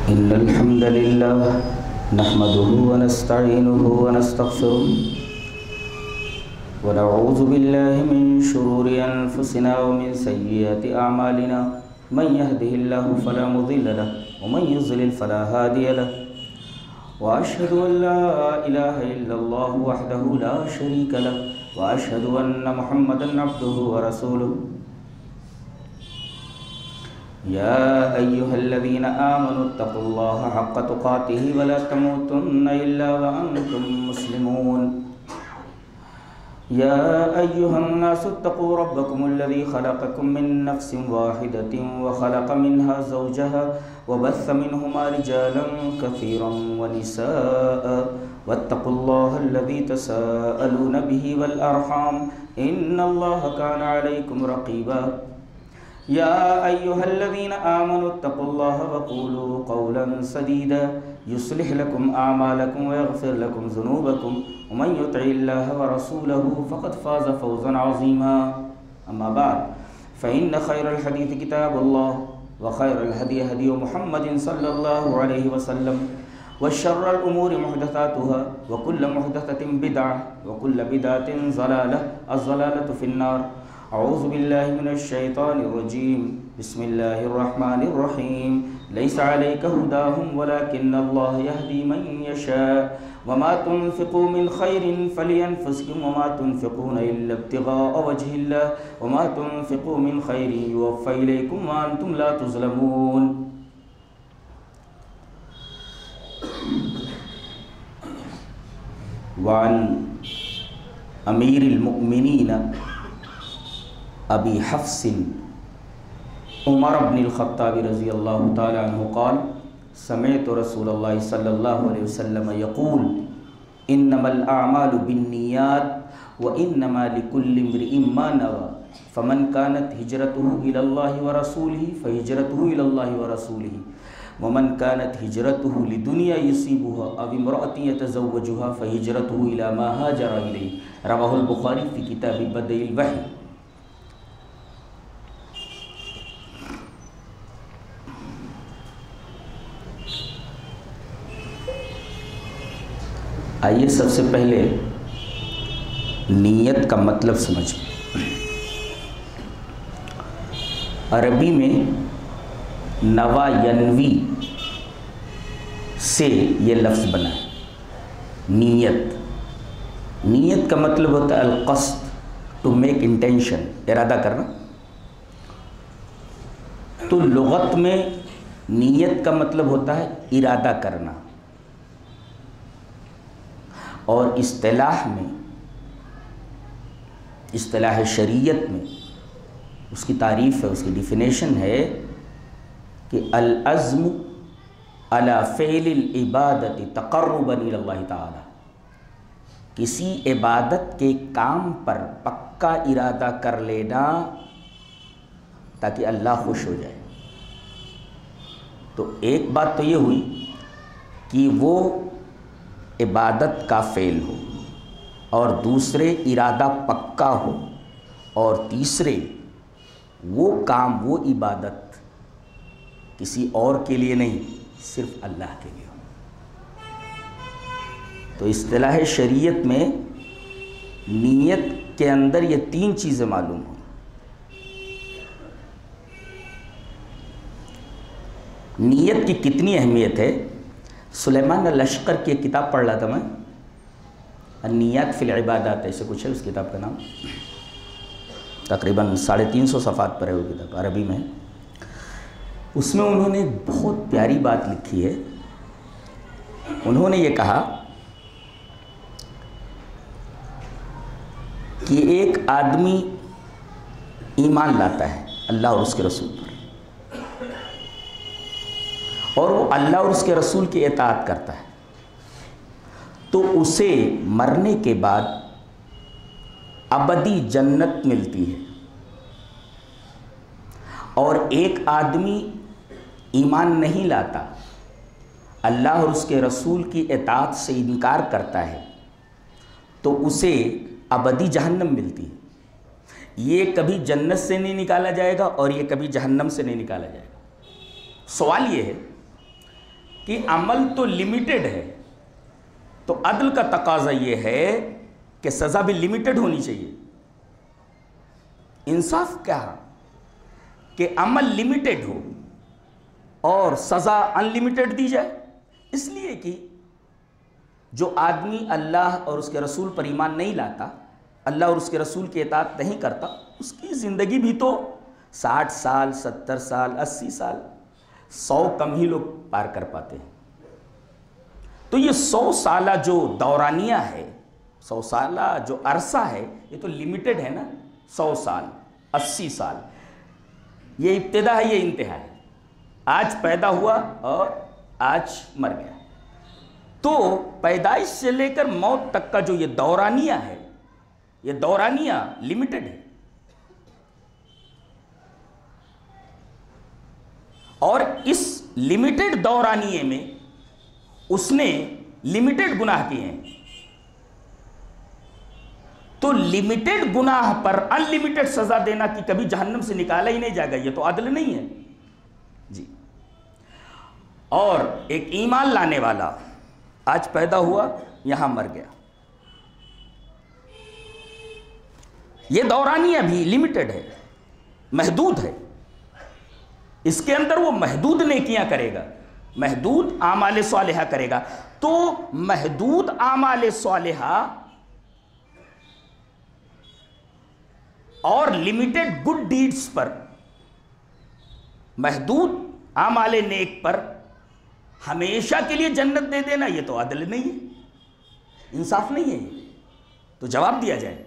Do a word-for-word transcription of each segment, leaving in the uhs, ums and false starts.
إن الحمد لله نحمده ونستعينه ونستغفره ونعوذ بالله من شرور أنفسنا ومن سيئات أعمالنا من يهده الله فلا مضل له ومن يضلل فلا هادي له وأشهد أن لا إله إلا الله وحده لا شريك له وأشهد أن محمدا عبده ورسوله يا أيها الذين آمنوا اتقوا الله حق تقاته ولا تموتن إلا وأنتم مسلمون يا أيها الناس اتقوا ربكم الذي خلقكم من نفس واحدة وخلق منها زوجها وبث منهما رجالا كثيرا ونساء واتقوا الله الذي تساءلون به والأرحام إن الله كان عليكم رقيبا يا أيها الذين آمنوا اتقوا الله وقولوا قولا سديدا يصلح لكم أعمالكم ويغفر لكم ذنوبكم ومن يطع الله ورسوله فقد فاز فوزا عظيما أما بعد فإن خير الحديث كتاب الله وخير الهدي هدي محمد صلى الله عليه وسلم وشر الأمور محدثاتها وكل محدثة بدعة وكل بدعة ضلالة الضلالة في النار أعوذ بالله من الشيطان الرجيم بسم الله الرحمن الرحيم ليس عليك هداهم ولكن الله يهدي من يشاء وما تنفقوا من خير فلينفسكم وما تنفقون إلا ابتغاء وجه الله وما تنفقوا من خير يوفى إليكم وأنتم لا تظلمون. وعن أمير المؤمنين ابی حفص عمر بن الخطاب رضی اللہ تعالی عنہ قال سمعت رسول اللہ صلی اللہ علیہ وسلم یقول انما الاعمال بالنیات وانما لكل امرئ ما نوى فمن كانت هجرته الى الله ورسوله فهجرته الى الله ورسوله ومن كانت هجرته لدنيا يصيبها او امرأة يتزوجها فهجرته الى ما هاجر اليه رواه البخاری في کتاب بدء الوحی. آئیے سب سے پہلے نیت کا مطلب سمجھیں. عربی میں نوا ینوی سے یہ لفظ بنا ہے. نیت نیت کا مطلب ہوتا ہے القصد، ٹو میک انٹینشن، ارادہ کرنا. تو لغت میں نیت کا مطلب ہوتا ہے ارادہ کرنا، اور اصطلاح میں اصطلاح شریعت میں اس کی تعریف ہے، اس کی ڈیفینیشن ہے کہ العزم علی فعل العبادت تقربا الی اللہ تعالی، کسی عبادت کے کام پر پکا ارادہ کر لینا تاکہ اللہ خوش ہو جائے. تو ایک بات تو یہ ہوئی کہ وہ عبادت کا فعل ہو، اور دوسرے ارادہ پکا ہو، اور تیسرے وہ کام وہ عبادت کسی اور کے لیے نہیں صرف اللہ کے لیے ہو. تو اصطلاح شریعت میں نیت کے اندر یہ تین چیزیں معلوم ہوں. نیت کی کتنی اہمیت ہے. سلیمان لشکر کی ایک کتاب پڑھ رہا تھا میں، النیات فی العبادات ایسے کچھ ہے اس کتاب کا نام، تقریباً ساڑھے تین سو صفحات پر ہے وہ کتاب، عربی میں. اس میں انہوں نے بہت پیاری بات لکھی ہے. انہوں نے یہ کہا کہ ایک آدمی ایمان لاتا ہے اللہ اور اس کے رسول پر، اور وہ اللہ اور اس کے رسول کی اطاعت کرتا ہے، تو اسے مرنے کے بعد ابدی جنت ملتی ہے. اور ایک آدمی ایمان نہیں لاتا، اللہ اور اس کے رسول کی اطاعت سے انکار کرتا ہے، تو اسے ابدی جہنم ملتی ہے. یہ کبھی جنت سے نہیں نکالا جائے گا اور یہ کبھی جہنم سے نہیں نکالا جائے گا. سوال یہ ہے کہ عمل تو لمیٹڈ ہے، تو عدل کا تقاضا یہ ہے کہ سزا بھی لمیٹڈ ہونی چاہیے۔ انصاف کیا کہ عمل لمیٹڈ ہو اور سزا انلمیٹڈ دی جائے، اس لیے کہ جو آدمی اللہ اور اس کے رسول پر ایمان نہیں لاتا، اللہ اور اس کے رسول کی اطاعت نہیں کرتا، اس کی زندگی بھی تو ساٹھ سال، ستر سال، اسی سال، سو کم ہی لوگ پار کر پاتے ہیں۔ تو یہ سو سالہ جو دورانیہ ہے، سو سالہ جو عرصہ ہے، یہ تو لمیٹڈ ہے نا، سو سال، اسی سال، یہ ابتدا ہے، یہ انتہا ہے۔ آج پیدا ہوا اور آج مر گیا، تو پیدائش سے لے کر موت تک کا جو یہ دورانیہ ہے، یہ دورانیہ لمیٹڈ ہے، اور اس لمیٹڈ دورانیے میں اس نے لمیٹڈ گناہ کیے ہیں، تو لمیٹڈ گناہ پر انلمیٹڈ سزا دینا کہ کبھی جہنم سے نکالا ہی نہیں جائے گا، یہ تو عدل نہیں ہے جی۔ اور ایک ایمان لانے والا آج پیدا ہوا، یہاں مر گیا، یہ دورانیہ بھی لمیٹڈ ہے، محدود ہے، اس کے اندر وہ محدود نیکیاں کرے گا، محدود اعمال صالحہ کرے گا۔ تو محدود اعمال صالحہ اور لمیٹڈ گڈ ڈیڈز پر، محدود اعمال نیک پر ہمیشہ کے لیے جنت دے دینا، یہ تو عدل نہیں ہے، انصاف نہیں ہے۔ یہ تو جواب دیا جائے،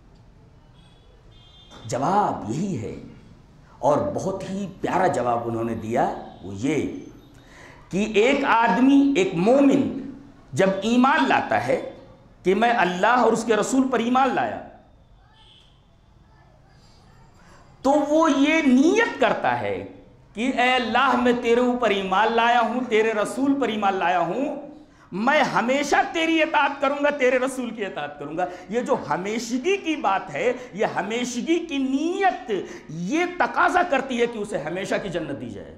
جواب یہی ہے، اور بہت ہی پیارا جواب انہوں نے دیا، وہ یہ کہ ایک آدمی، ایک مومن جب ایمان لاتا ہے کہ میں اللہ اور اس کے رسول پر ایمان لایا، تو وہ یہ نیت کرتا ہے کہ اے اللہ میں تیرے اوپر ایمان لایا ہوں، تیرے رسول پر ایمان لایا ہوں، میں ہمیشہ تیری اطاعت کروں گا، تیرے رسول کی اطاعت کروں گا۔ یہ جو ہمیشگی کی بات ہے، یہ ہمیشگی کی نیت یہ تقاضا کرتی ہے کہ اسے ہمیشہ کی جنت دی جائے۔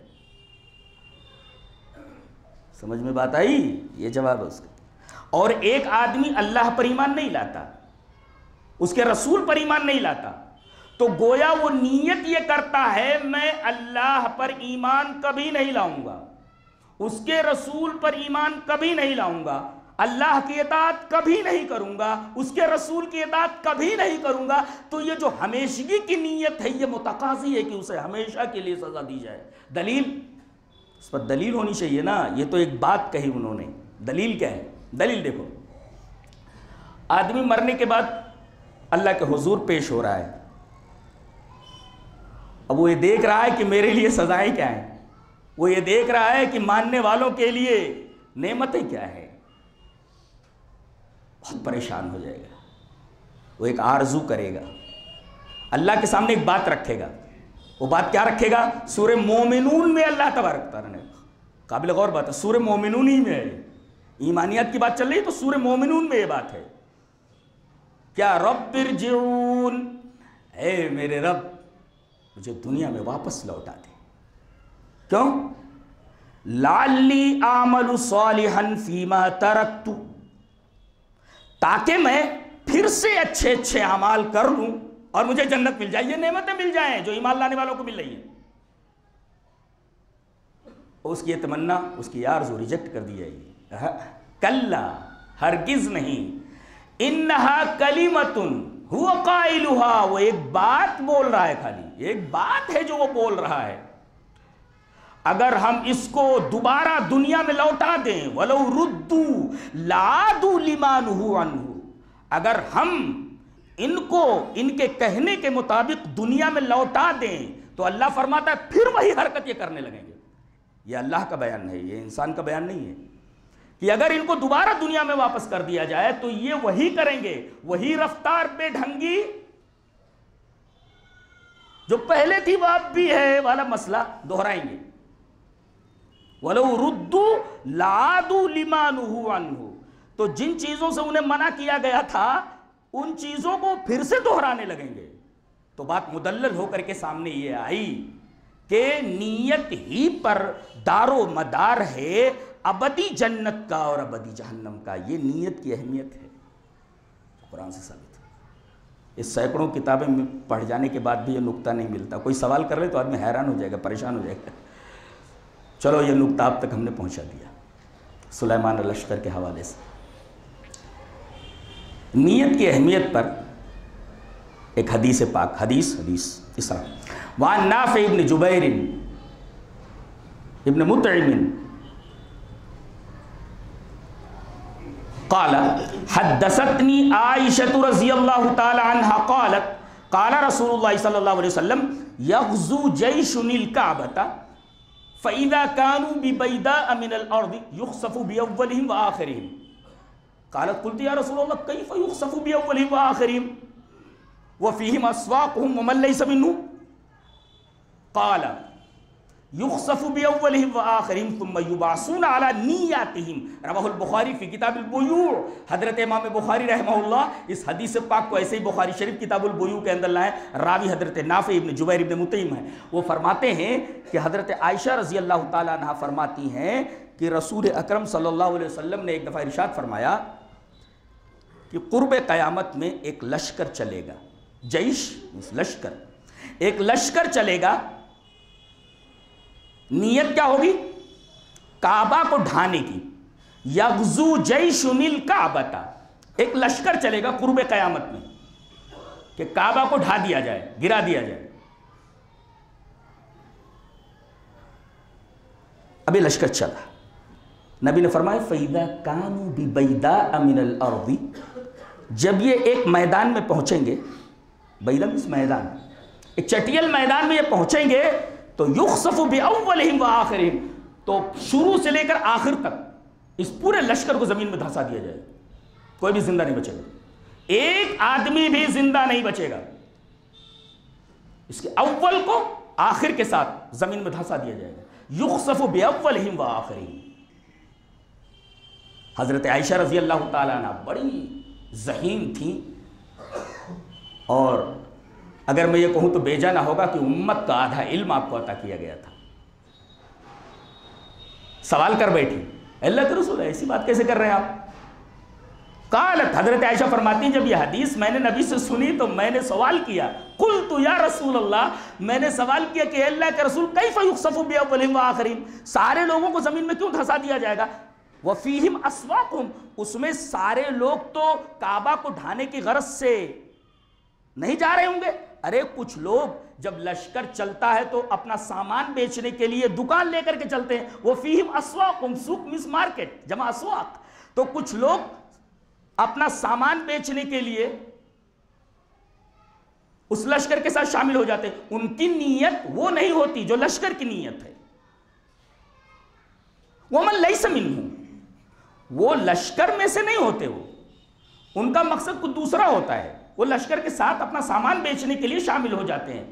سمجھ میں بات آئی؟ یہ جواب ہے اس کا۔ اور ایک آدمی اللہ پر ایمان نہیں لاتا، اس کے رسول پر ایمان نہیں لاتا، تو گویا وہ نیت یہ کرتا ہے میں اللہ پر ایمان کبھی نہیں لاؤں گا، اس کے رسول پر ایمان کبھی نہیں لاؤں گا، اللہ کی اطاعت کبھی نہیں کروں گا، اس کے رسول کی اطاعت کبھی نہیں کروں گا۔ تو یہ جو ہمیشگی کی نیت ہے، یہ متقاضی ہے کہ اسے ہمیشہ کے لیے سزا دی جائے۔ دلیل؟ اس پر دلیل ہونی چاہیے نا، یہ تو ایک بات کہی انہوں نے، دلیل کیا ہے؟ دلیل دیکھو، آدمی مرنے کے بعد اللہ کے حضور پیش ہو رہا ہے، اب وہ یہ دیکھ رہا ہے کہ میرے لیے سزائیں کیا ہیں، وہ یہ دیکھ رہا ہے کہ ماننے والوں کے لیے نعمتیں کیا ہیں، بہت پریشان ہو جائے گا، وہ ایک آرزو کرے گا، اللہ کے سامنے ایک بات رکھے گا۔ وہ بات کیا رکھے گا؟ سورہ مومنون میں اللہ تبارک تعالیٰ نے، قابل غور بات ہے، سورہ مومنون ہی میں ہے، ایمانیات کی بات چل رہی ہے تو سورہ مومنون میں یہ بات ہے، کیا رب ارجعون، اے میرے رب مجھے دنیا میں واپس لوٹا دے، کیوں؟ لعلی اعمل صالحا فیما ترکت، تاکہ میں پھر سے اچھے اچھے اعمال کر لوں اور مجھے جنت مل جائے، یہ نعمتیں مل جائیں جو ایمان لانے والوں کو مل رہی ہیں۔ اس کی یہ تمنا، اس کی آرزو ریجیکٹ کر دی جائے گی، کلا، ہرگز نہیں، انہا کلمۃ ہوا قائلہا، وہ ایک بات بول رہا ہے، خالی ایک بات ہے جو وہ بول رہا ہے، اگر ہم اس کو دوبارہ دنیا میں لوٹا دیں، وَلَوْ رُدُّوا لَعَادُوا لِمَا نُهُوا عَنْهُ، اگر ہم ان کو ان کے کہنے کے مطابق دنیا میں لوٹا دیں تو اللہ فرماتا ہے پھر وہی حرکت یہ کرنے لگیں گے۔ یہ اللہ کا بیان ہے، یہ انسان کا بیان نہیں ہے، کہ اگر ان کو دوبارہ دنیا میں واپس کر دیا جائے تو یہ وہی کریں گے، وہی رفتار بے ڈھنگی جو پہلے تھی وہ اب بھی ہے والا مسئلہ دہرائیں گے۔ وَلَوْ رُدُّوا لَعَادُوا لِمَا نُهُوا عَنْهُ، تو جن چیزوں سے انہیں منع کیا گیا تھا ان چیزوں کو پھر سے دہرانے لگیں گے۔ تو بات مدلل ہو کر کے سامنے یہ آئی کہ نیت ہی پر دار و مدار ہے ابدی جنت کا اور ابدی جہنم کا. یہ نیت کی اہمیت ہے، قرآن سے ثابت ہے. اس سینکڑوں کتابیں پڑھ جانے کے بعد بھی یہ نقطہ نہیں ملتا. کوئی سوال کر لے تو آدمی حیران ہو جائے گا، پریشان ہو جائے گا. چلو یہ نقطہ آپ تک ہم نے پہنچا دیا سلیمان لشکر کے حوالے سے. نیت کی اہمیت پر ایک حدیث پاک، حدیث حدیث اس طرح: وعن نافع ابن جبیر ابن مطعم قال حدثتنی عائشة رضی اللہ تعالی عنہ قالت قال رسول اللہ صلی اللہ علیہ وسلم یغزو جیش الکعبۃ فإذا كانوا ببيداء من الأرض يخسف بأولهم وآخرهم. قالت قلت يا رسول الله كيف يخسف بأولهم وآخرهم وفيهم أسواقهم ومن ليس منهم؟ قال يخسف بأولهم وآخرهم ثم يبعثون على نیاتهم. رواه البخاری فی کتاب البیوع. حضرت امام بخاری رحمہ اللہ اس حدیث پاک کو ایسے ہی بخاری شریف کتاب البیوع کے اندر لائے. راوی حضرت نافع ابن جبیر ابن مطعم ہیں. وہ فرماتے ہیں کہ حضرت عائشہ رضی اللہ تعالیٰ عنہ فرماتی ہیں کہ رسول اکرم صلی اللہ علیہ وسلم نے ایک دفعہ ارشاد فرمایا کہ قرب قیامت میں ایک لشکر چلے گا. جیش لشکر، ایک لشکر چلے گا. نیت کیا ہوگی؟ کعبہ کو ڈھانے کی. یغزو جیش الکعبۃ، ایک لشکر چلے گا قرب قیامت میں کہ کعبہ کو ڈھا دیا جائے، گرا دیا جائے. ابھی لشکر چلا، نبی نے فرمایا فَإِذَا كَانُوا بِبَيْدَاءَ مِنَ الْأَرْضِ، جب یہ ایک میدان میں پہنچیں گے، بیدہ اس میدان، ایک چٹیل میدان میں یہ پہنچیں گے تو یخسف بأولہم وآخرہم، تو شروع سے لے کر آخر تک اس پورے لشکر کو زمین میں دھسا دیا جائے. کوئی بھی زندہ نہیں بچے گا، ایک آدمی بھی زندہ نہیں بچے گا. اس کے اول کو آخر کے ساتھ زمین میں دھسا دیا جائے گا. یخسف بأولہم وآخرہم. حضرت عائشہ رضی اللہ تعالیٰ عنہ بڑی ذہین تھیں، اور اگر میں یہ کہوں تو بیجا نہ ہوگا کہ امت کا آدھا علم آپ کو عطا کیا گیا تھا. سوال کر بیٹھی، اللہ کے رسول ایسی بات کیسے کر رہے ہیں آپ؟ قالت، حضرت عائشہ فرماتی ہیں جب یہ حدیث میں نے نبی سے سنی تو میں نے سوال کیا، قلت یا رسول اللہ، میں نے سوال کیا کہ اللہ کے رسول کیف یخسف بأولہم وآخرہم، سارے لوگوں کو زمین میں کیوں دھسا دیا جائے گا؟ وفیہم اسواقہم، اس میں سارے لوگ تو کعبہ کو ڈھانے کی غرض سے نہیں جا رہے ہوں گے. ارے کچھ لوگ جب لشکر چلتا ہے تو اپنا سامان بیچنے کے لیے دکان لے کر کے چلتے ہیں. وفیہم اسواقہم، سوق مس مارکیٹ جمع اسواق. تو کچھ لوگ اپنا سامان بیچنے کے لیے اس لشکر کے ساتھ شامل ہو جاتے ہیں. ان کی نیت وہ نہیں ہوتی جو لشکر کی نیت ہے. وَمَن لَيْسَ مِنْهُمْ، وہ لشکر میں سے نہیں ہوتے، وہ ان کا مقصد کچھ دوسرا ہوتا ہے. وہ لشکر کے ساتھ اپنا سامان بیچنے کے لیے شامل ہو جاتے ہیں.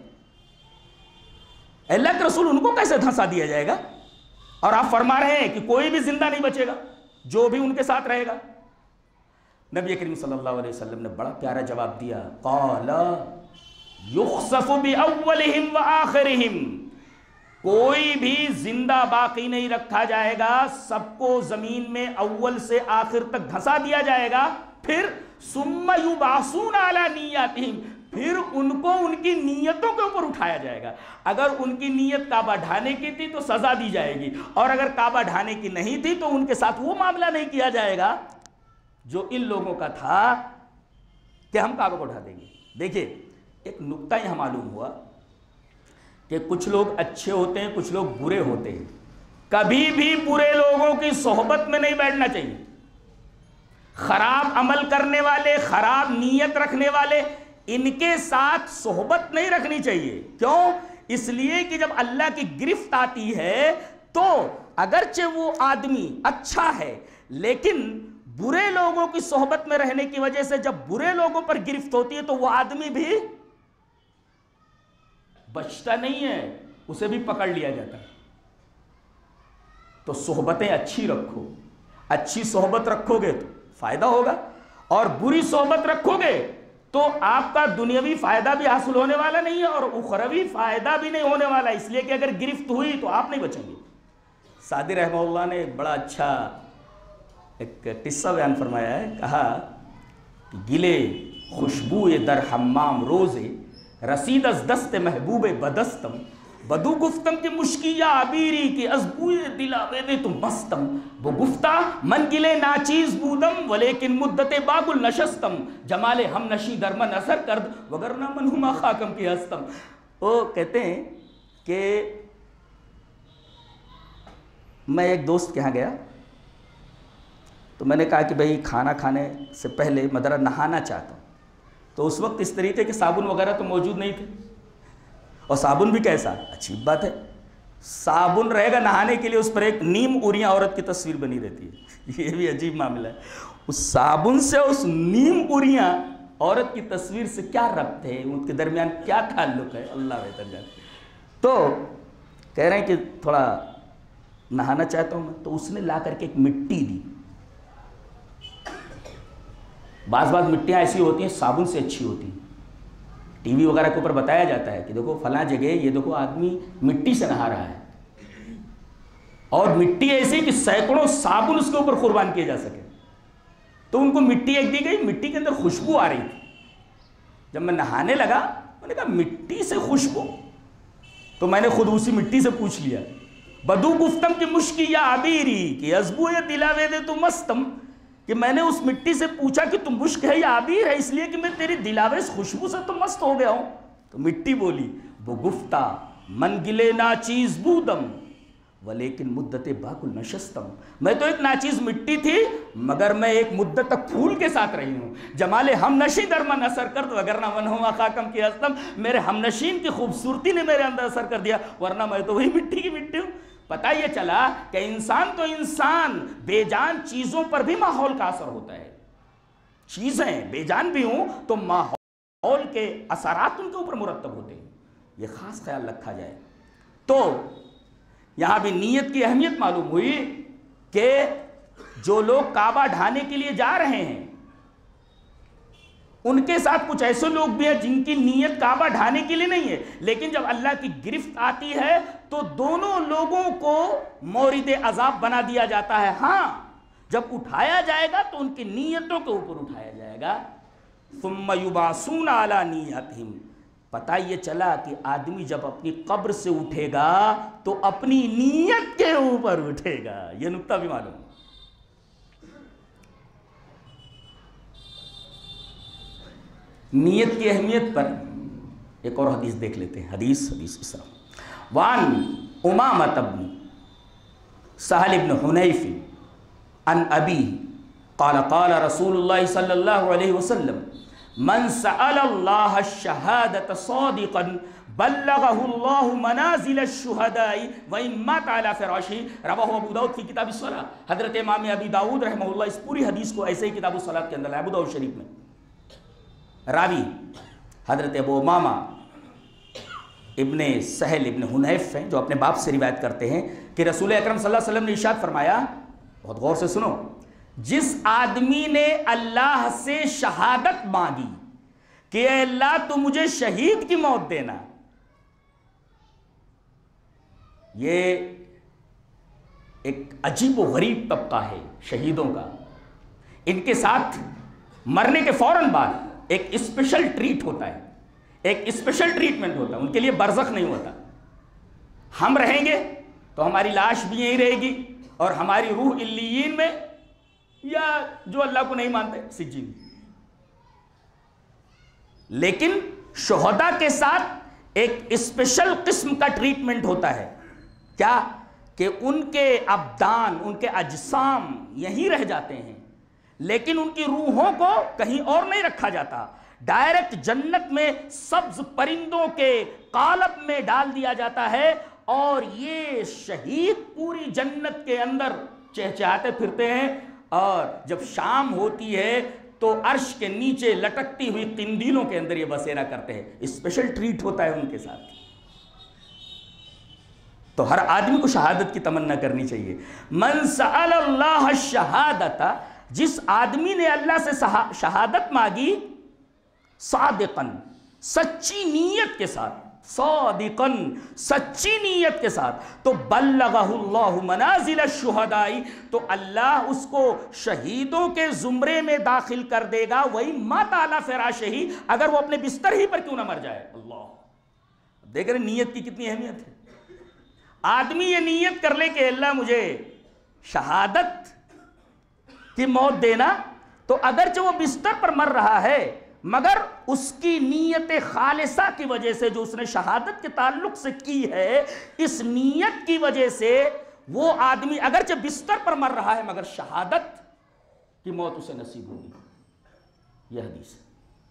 اللہ کے رسول ان کو کیسے دھنسا دیا جائے گا؟ اور آپ فرما رہے ہیں کہ کوئی بھی زندہ نہیں بچے گا جو بھی ان کے ساتھ رہے گا. نبی کریم صلی اللہ علیہ وسلم نے بڑا پیارا جواب دیا، قال یخسف بأولہم وآخرہم، کوئی بھی زندہ باقی نہیں رکھا جائے گا، سب کو زمین میں اول سے آخر تک دھسا دیا جائے گا. پھر ثم یبعثون علی نیاتہم، پھر ان کو ان کی نیتوں کے اوپر اٹھایا جائے گا. اگر ان کی نیت کعبہ ڈھانے کی تھی تو سزا دی جائے گی، اور اگر کعبہ ڈھانے کی نہیں تھی تو ان کے ساتھ وہ معاملہ نہیں کیا جائے گا جو ان لوگوں کا تھا کہ ہم کعبہ کو ڈھا دیں گے. دیکھیے ایک نقطہ یہاں معلوم ہوا کہ کچھ لوگ اچھے ہوتے ہیں، کچھ لوگ برے ہوتے ہیں. کبھی بھی برے لوگوں کی صحبت میں نہیں بیٹھنا چاہیے. خراب عمل کرنے والے، خراب نیت رکھنے والے، ان کے ساتھ صحبت نہیں رکھنی چاہیے. کیوں؟ اس لیے کہ جب اللہ کی گرفت آتی ہے تو اگرچہ وہ آدمی اچھا ہے لیکن برے لوگوں کی صحبت میں رہنے کی وجہ سے جب برے لوگوں پر گرفت ہوتی ہے تو وہ آدمی بھی بچتا نہیں ہے، اسے بھی پکڑ لیا جاتا ہے. تو صحبتیں اچھی رکھو، اچھی صحبت رکھو گے تو فائدہ ہوگا، اور بری صحبت رکھو گے تو آپ کا دنیاوی فائدہ بھی حاصل ہونے والا نہیں ہے اور اخروی فائدہ بھی نہیں ہونے والا، اس لیے کہ اگر گرفت ہوئی تو آپ نہیں بچیں گے۔ سعدی رحمہ اللہ نے ایک بڑا اچھا ایک قصہ بیان فرمایا ہے، کہا کہ گلے خوشبو در حمام روزے رسید از دست محبوب بدستم بدو گفتم کہ مشکی یا عبیری کہ از بوئے دل آویدے تو مستم وہ گفتہ من گلے ناچیز بودم ولیکن مدت باگل نشستم جمال ہم نشی در من اثر کرد وگرنہ من ہما خاکم کی ہستم۔ وہ کہتے ہیں کہ میں ایک دوست کے یہاں گیا تو میں نے کہا کہ بھئی کھانا کھانے سے پہلے میں ذرا نہانا چاہتا ہوں، تو اس وقت اس طریقے کے صابن وغیرہ تو موجود نہیں تھے، اور صابن بھی کیسا، اچھی بات ہے، صابن رہے گا نہانے کے لیے، اس پر ایک نیم اوریاں عورت کی تصویر بنی رہتی ہے، یہ بھی عجیب معاملہ ہے۔ اس صابن سے اس نیم اوریاں عورت کی تصویر سے کیا ربط ہے، ان کے درمیان کیا تعلق ہے، اللہ بہتر جانے۔ تو کہہ رہے ہیں کہ تھوڑا نہانا چاہتا ہوں میں، تو اس نے لا کر کے ایک مٹی دی۔ بعض بعض مٹیاں ایسی ہوتی ہیں صابن سے اچھی ہوتی ہیں، ٹی وی وغیرہ کے اوپر بتایا جاتا ہے کہ دیکھو فلاں جگہ یہ دیکھو آدمی مٹی سے نہا رہا ہے، اور مٹی ایسی کہ سینکڑوں صابن اس کے اوپر قربان کیے جا سکے۔ تو ان کو مٹی ایک دی گئی، مٹی کے اندر خوشبو آ رہی تھی۔ جب میں نہانے لگا میں نے کہا مٹی سے خوشبو، تو میں نے خود اسی مٹی سے پوچھ لیا، بدو گفتم کی مشکی یا عبیری کہ ازبو یا دلاوے دے تو مستم، کہ میں نے اس مٹی سے پوچھا کہ تم مشک ہے یا عبیر ہے، اس لیے کہ میں تیری دلاویز خوشبو سے تو مست ہو گیا ہوں۔ تو مٹی بولی، وہ گفتہ من گلے ناچیز بودم ولیکن مدت باکل نشستم، میں تو ایک ناچیز مٹی تھی مگر میں ایک مدت تک پھول کے ساتھ رہی ہوں، جمال ہم نشین در من اثر کرد وگرنہ من ہوا خاکم کی ہستم، میرے ہم نشین کی خوبصورتی نے میرے اندر اثر کر دیا، ورنہ میں تو وہی مٹی کی مٹی ہوں۔ پتہ یہ چلا کہ انسان تو انسان، بے جان چیزوں پر بھی ماحول کا اثر ہوتا ہے، چیزیں بے جان بھی ہوں تو ماحول کے اثرات ان کے اوپر مرتب ہوتے ہیں، یہ خاص خیال رکھا جائے۔ تو یہاں بھی نیت کی اہمیت معلوم ہوئی کہ جو لوگ کعبہ ڈھانے کے لیے جا رہے ہیں ان کے ساتھ کچھ ایسے لوگ بھی ہیں جن کی نیت کعبہ ڈھانے کے لیے نہیں ہے، لیکن جب اللہ کی گرفت آتی ہے تو دونوں لوگوں کو مورد عذاب بنا دیا جاتا ہے۔ ہاں جب اٹھایا جائے گا تو ان کی نیتوں کے اوپر اٹھایا جائے گا۔ ثم یبعثون علی نیتہم، پتہ یہ چلا کہ آدمی جب اپنی قبر سے اٹھے گا تو اپنی نیت کے اوپر اٹھے گا، یہ نکتہ بھی معلوم۔ نیت کی اہمیت پر ایک اور حدیث دیکھ لیتے ہیں۔ حدیث حدیث اس طرح، وان امامۃ بن سہل بن حنیف عن ابی قال قال رسول اللہ صلی اللہ علیہ وسلم من سأل اللہ الشہادۃ صادقا بلغہ اللہ منازل الشہداء وإن مات علی فراشہ، رواہ ابو داؤد فی کتاب الصلاۃ۔ حضرت امام ابی داؤد رحمہ اللہ اس پوری حدیث کو ایسے ہی کتاب الصلاۃ کے اندر ہے، ابو داؤد شریف میں۔ راوی حضرت ابو امامہ ابن سہل ابن حنیف ہیں جو اپنے باپ سے روایت کرتے ہیں کہ رسول اکرم صلی اللہ علیہ وسلم نے ارشاد فرمایا، بہت غور سے سنو، جس آدمی نے اللہ سے شہادت مانگی کہ اے اللہ تو مجھے شہید کی موت دینا، یہ ایک عجیب و غریب طبقہ ہے شہیدوں کا، ان کے ساتھ مرنے کے فوراً بعد ایک اسپیشل ٹریٹ ہوتا ہے، ایک اسپیشل ٹریٹمنٹ ہوتا ہے، ان کے لیے برزخ نہیں ہوتا۔ ہم رہیں گے تو ہماری لاش بھی یہیں رہے گی اور ہماری روح علیین میں، یا جو اللہ کو نہیں مانتے سجین۔ لیکن شہداء کے ساتھ ایک اسپیشل قسم کا ٹریٹمنٹ ہوتا ہے، کیا کہ ان کے ابدان، ان کے اجسام یہیں رہ جاتے ہیں لیکن ان کی روحوں کو کہیں اور نہیں رکھا جاتا، ڈائریکٹ جنت میں سبز پرندوں کے قالب میں ڈال دیا جاتا ہے، اور یہ شہید پوری جنت کے اندر چہچہاتے پھرتے ہیں، اور جب شام ہوتی ہے تو عرش کے نیچے لٹکتی ہوئی قندیلوں کے اندر یہ بسیرا کرتے ہیں۔ اسپیشل ٹریٹ ہوتا ہے ان کے ساتھ۔ تو ہر آدمی کو شہادت کی تمنا کرنی چاہیے۔ من سأل اللہ الشہادۃ، جس آدمی نے اللہ سے شہادت مانگی صادقاً سچی نیت کے ساتھ، صادقاً سچی نیت کے ساتھ، تو بلغہ اللہ منازل الشہداء، تو اللہ اس کو شہیدوں کے زمرے میں داخل کر دے گا، وہی مات علی فراشہ، اگر وہ اپنے بستر ہی پر کیوں نہ مر جائے۔ اللہ، دیکھ رہے نیت کی کتنی اہمیت ہے۔ آدمی یہ نیت کر لے کہ اللہ مجھے شہادت کی موت دینا، تو اگرچہ وہ بستر پر مر رہا ہے مگر اس کی نیت خالصہ کی وجہ سے جو اس نے شہادت کے تعلق سے کی ہے، اس نیت کی وجہ سے وہ آدمی اگرچہ بستر پر مر رہا ہے مگر شہادت کی موت اسے نصیب ہوگی۔ یہ حدیث ہے۔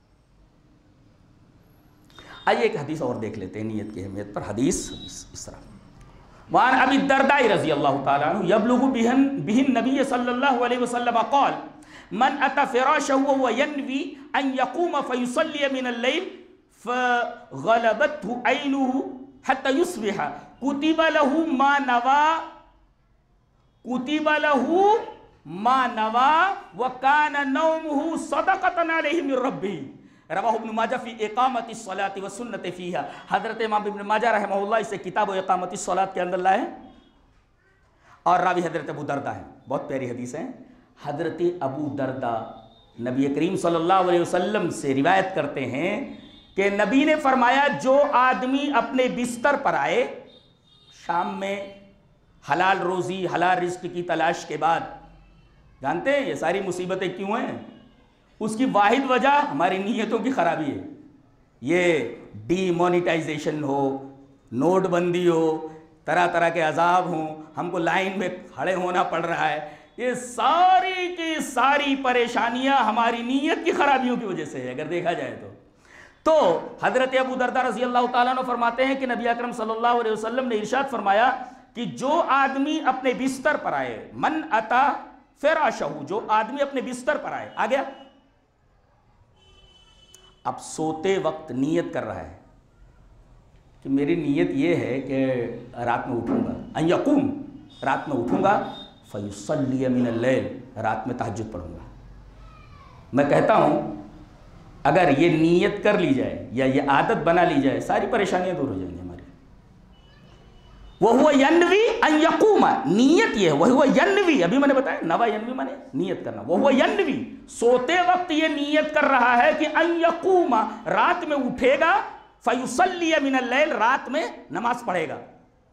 آئیے ایک حدیث اور دیکھ لیتے ہیں نیت کی اہمیت پر۔ حدیث اس طرح، وعن ابی الدرداء رضی اللہ تعالیٰ عنہ یبلغ بہ النبی صلی اللہ علیہ وسلم قال من اتى فراشه وهو ينوي ان يقوم فيصلي من الليل فغلبته عينه حتى يصبح كتب له ما نوى كتب له ما نوى وكان نومه صدقة عليه من ربه رواہ ابن ماجہ فی اقامت الصلاة والسنت فیہا۔ حضرت امام ابن ماجہ رحمہ اللہ اسے کتاب و اقامت الصلاة کے اندر لائے، اور راوی حضرت ابو دردہ ہے۔ بہت پیاری حدیث ہے۔ حضرت ابو دردہ نبی کریم صلی اللہ علیہ وسلم سے روایت کرتے ہیں کہ نبی نے فرمایا جو آدمی اپنے بستر پر آئے شام میں حلال روزی حلال رزق کی تلاش کے بعد، جانتے ہیں یہ ساری مصیبتیں کیوں ہیں؟ اس کی واحد وجہ ہماری نیتوں کی خرابی ہے۔ یہ ڈی مونیٹائزیشن ہو، نوٹ بندی ہو، طرح طرح کے عذاب ہوں، ہم کو لائن میں کھڑے ہونا پڑ رہا ہے، یہ ساری کی ساری پریشانیاں ہماری نیت کی خرابیوں کی وجہ سے ہے اگر دیکھا جائے تو۔ تو حضرت ابو دردہ رضی اللہ تعالیٰ عنہ فرماتے ہیں کہ نبی اکرم صلی اللہ علیہ وسلم نے ارشاد فرمایا کہ جو آدمی اپنے بستر پر آئے، من اتا فراشہ، جو آدمی اپنے بستر پر آئے، آ گیا، اب سوتے وقت نیت کر رہا ہے کہ میری نیت یہ ہے کہ رات میں اٹھوں گا، ان یقوم، رات میں اٹھوں گا، فیصلی من اللیل، رات میں تہجد پڑھوں گا۔ میں کہتا ہوں اگر یہ نیت کر لی جائے یا یہ عادت بنا لی جائے، ساری پریشانیاں دور ہو جائیں گی ہماری۔ وَهُوَ يَنْوِي أَن يَقُومَ، نیت یہ ہے، وَهُوَ يَنْوِي، ابھی میں نے بتایا نوا ینوی مانے نیت کرنا، وَهُوَ يَنْوِي، سوتے وقت یہ نیت کر رہا ہے کہ ان یقوم، رات میں اٹھے گا، فیصلی من اللیل، رات میں نماز پڑھے گا،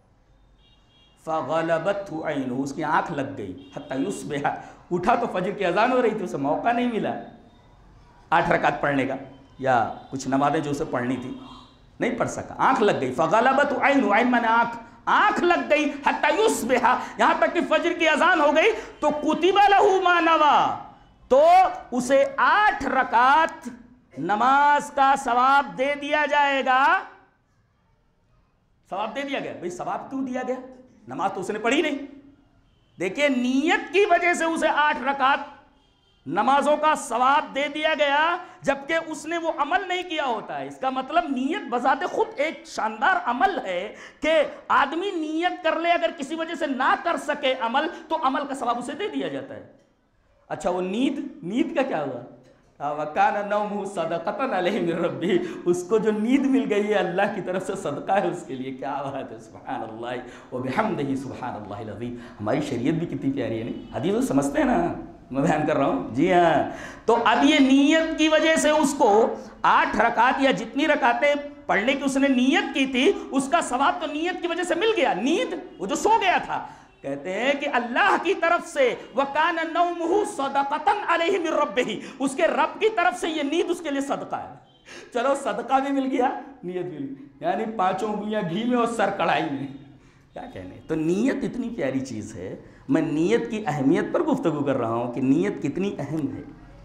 فغلبته عینہ، اس کی آنکھ لگ گئی، حتی یصبح، اٹھا تو فجر کی اذان ہو رہی تھی، اسے موقع نہیں ملا آٹھ رکعت پڑھنے کا یا کچھ نمازیں جو اسے پڑھنی تھی نہیں پڑھ سکا، آنکھ لگ گئی، فغلبته عینہ، عین مانے آنکھ، آنکھ لگ گئی، حتی یصبح، یہاں تک کہ فجر کی اذان ہو گئی، تو کتب لہ ما نوی، تو اسے آٹھ رکعت نماز کا ثواب دے دیا جائے گا۔ ثواب دے دیا گیا، بھئی ثواب کیوں دیا گیا؟ نماز تو اس نے پڑھی نہیں۔ دیکھیں نیت کی وجہ سے اسے آٹھ رکعت نمازوں کا ثواب دے دیا گیا، جبکہ اس نے وہ عمل نہیں کیا ہوتا ہے۔ اس کا مطلب نیت بذات خود ایک شاندار عمل ہے کہ آدمی نیت کر لے، اگر کسی وجہ سے نہ کر سکے عمل تو عمل کا ثواب اسے دے دیا جاتا ہے۔ اچھا وہ نیند، نیند کا کیا ہوا؟ وَكَانَ نَوْمُهُ صَدَقَةً عَلَيْهِ مِن رَبِّهِ، اس کو جو نیند مل گئی ہے اللہ کی طرف سے صدقہ ہے اس کے لیے۔ کیا بات ہے، سبحان اللہ وبحمدہ، سبحان اللہ العظیم۔ ہماری شریعت بھی کتنی پیاری ہے، نہیں؟ حدیث سمجھتے ہیں نا، میں بیان کر رہا ہوں، جی ہاں۔ تو اب یہ نیت کی وجہ سے اس کو آٹھ رکعت یا جتنی رکعتیں پڑھنے کی اس نے نیت کی تھی، اس کا ثواب تو نیت کی وجہ سے مل گیا۔ نیند، وہ جو سو گیا تھا، کہتے ہیں کہ اللہ کی طرف سے وَكَانَ نَوْمُهُ صَدَقَةً عَلَيْهِ مِن رَبِّهِ، اس کے رب کی طرف سے یہ نیند اس کے لیے صدقہ ہے۔ چلو صدقہ بھی مل گیا، نیت بھی مل گئی، یعنی پانچوں انگلیاں گھی میں اور سر کڑھائی میں، کیا کہنے۔ تو نیت اتنی پیاری چیز ہے، میں نیت کی اہمیت پر گفتگو کر رہا ہوں کہ نیت کتنی اہم ہے۔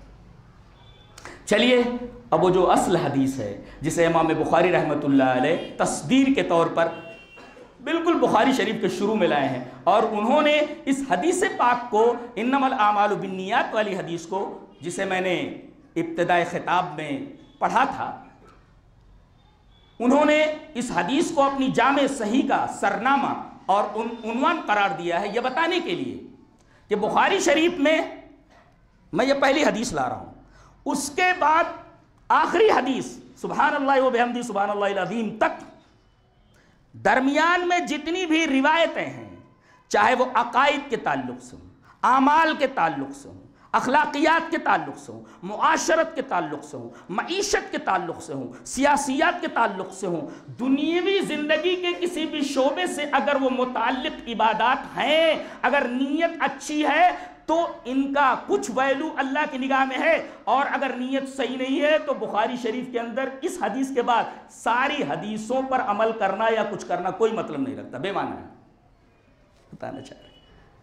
چلیے اب وہ جو اصل حدیث ہے جسے امام بخاری رحمۃ اللہ علیہ تصدیر کے طور پر بالکل بخاری شریف کے شروع میں لائے ہیں، اور انہوں نے اس حدیث پاک کو، انما الاعمال بالنیات والی حدیث کو، جسے میں نے ابتدائی خطاب میں پڑھا تھا، انہوں نے اس حدیث کو اپنی جامع صحیح کا سرنامہ اور عنوان قرار دیا ہے، یہ بتانے کے لیے کہ بخاری شریف میں میں یہ پہلی حدیث لا رہا ہوں، اس کے بعد آخری حدیث سبحان اللہ و بحمدہ سبحان اللہ العظیم تک درمیان میں جتنی بھی روایتیں ہیں، چاہے وہ عقائد کے تعلق سے ہوں، اعمال کے تعلق سے ہوں، اخلاقیات کے تعلق سے ہوں، معاشرت کے تعلق سے ہوں، معیشت کے تعلق سے ہوں، سیاسیات کے تعلق سے ہوں، دنیاوی زندگی کے کسی بھی شعبے سے اگر وہ متعلق عبادات ہیں، اگر نیت اچھی ہے تو ان کا کچھ ویلو اللہ کی نگاہ میں ہے، اور اگر نیت صحیح نہیں ہے تو بخاری شریف کے اندر اس حدیث کے بعد ساری حدیثوں پر عمل کرنا یا کچھ کرنا کوئی مطلب نہیں رکھتا، بے معنی ہے، بتانا چاہ رہے۔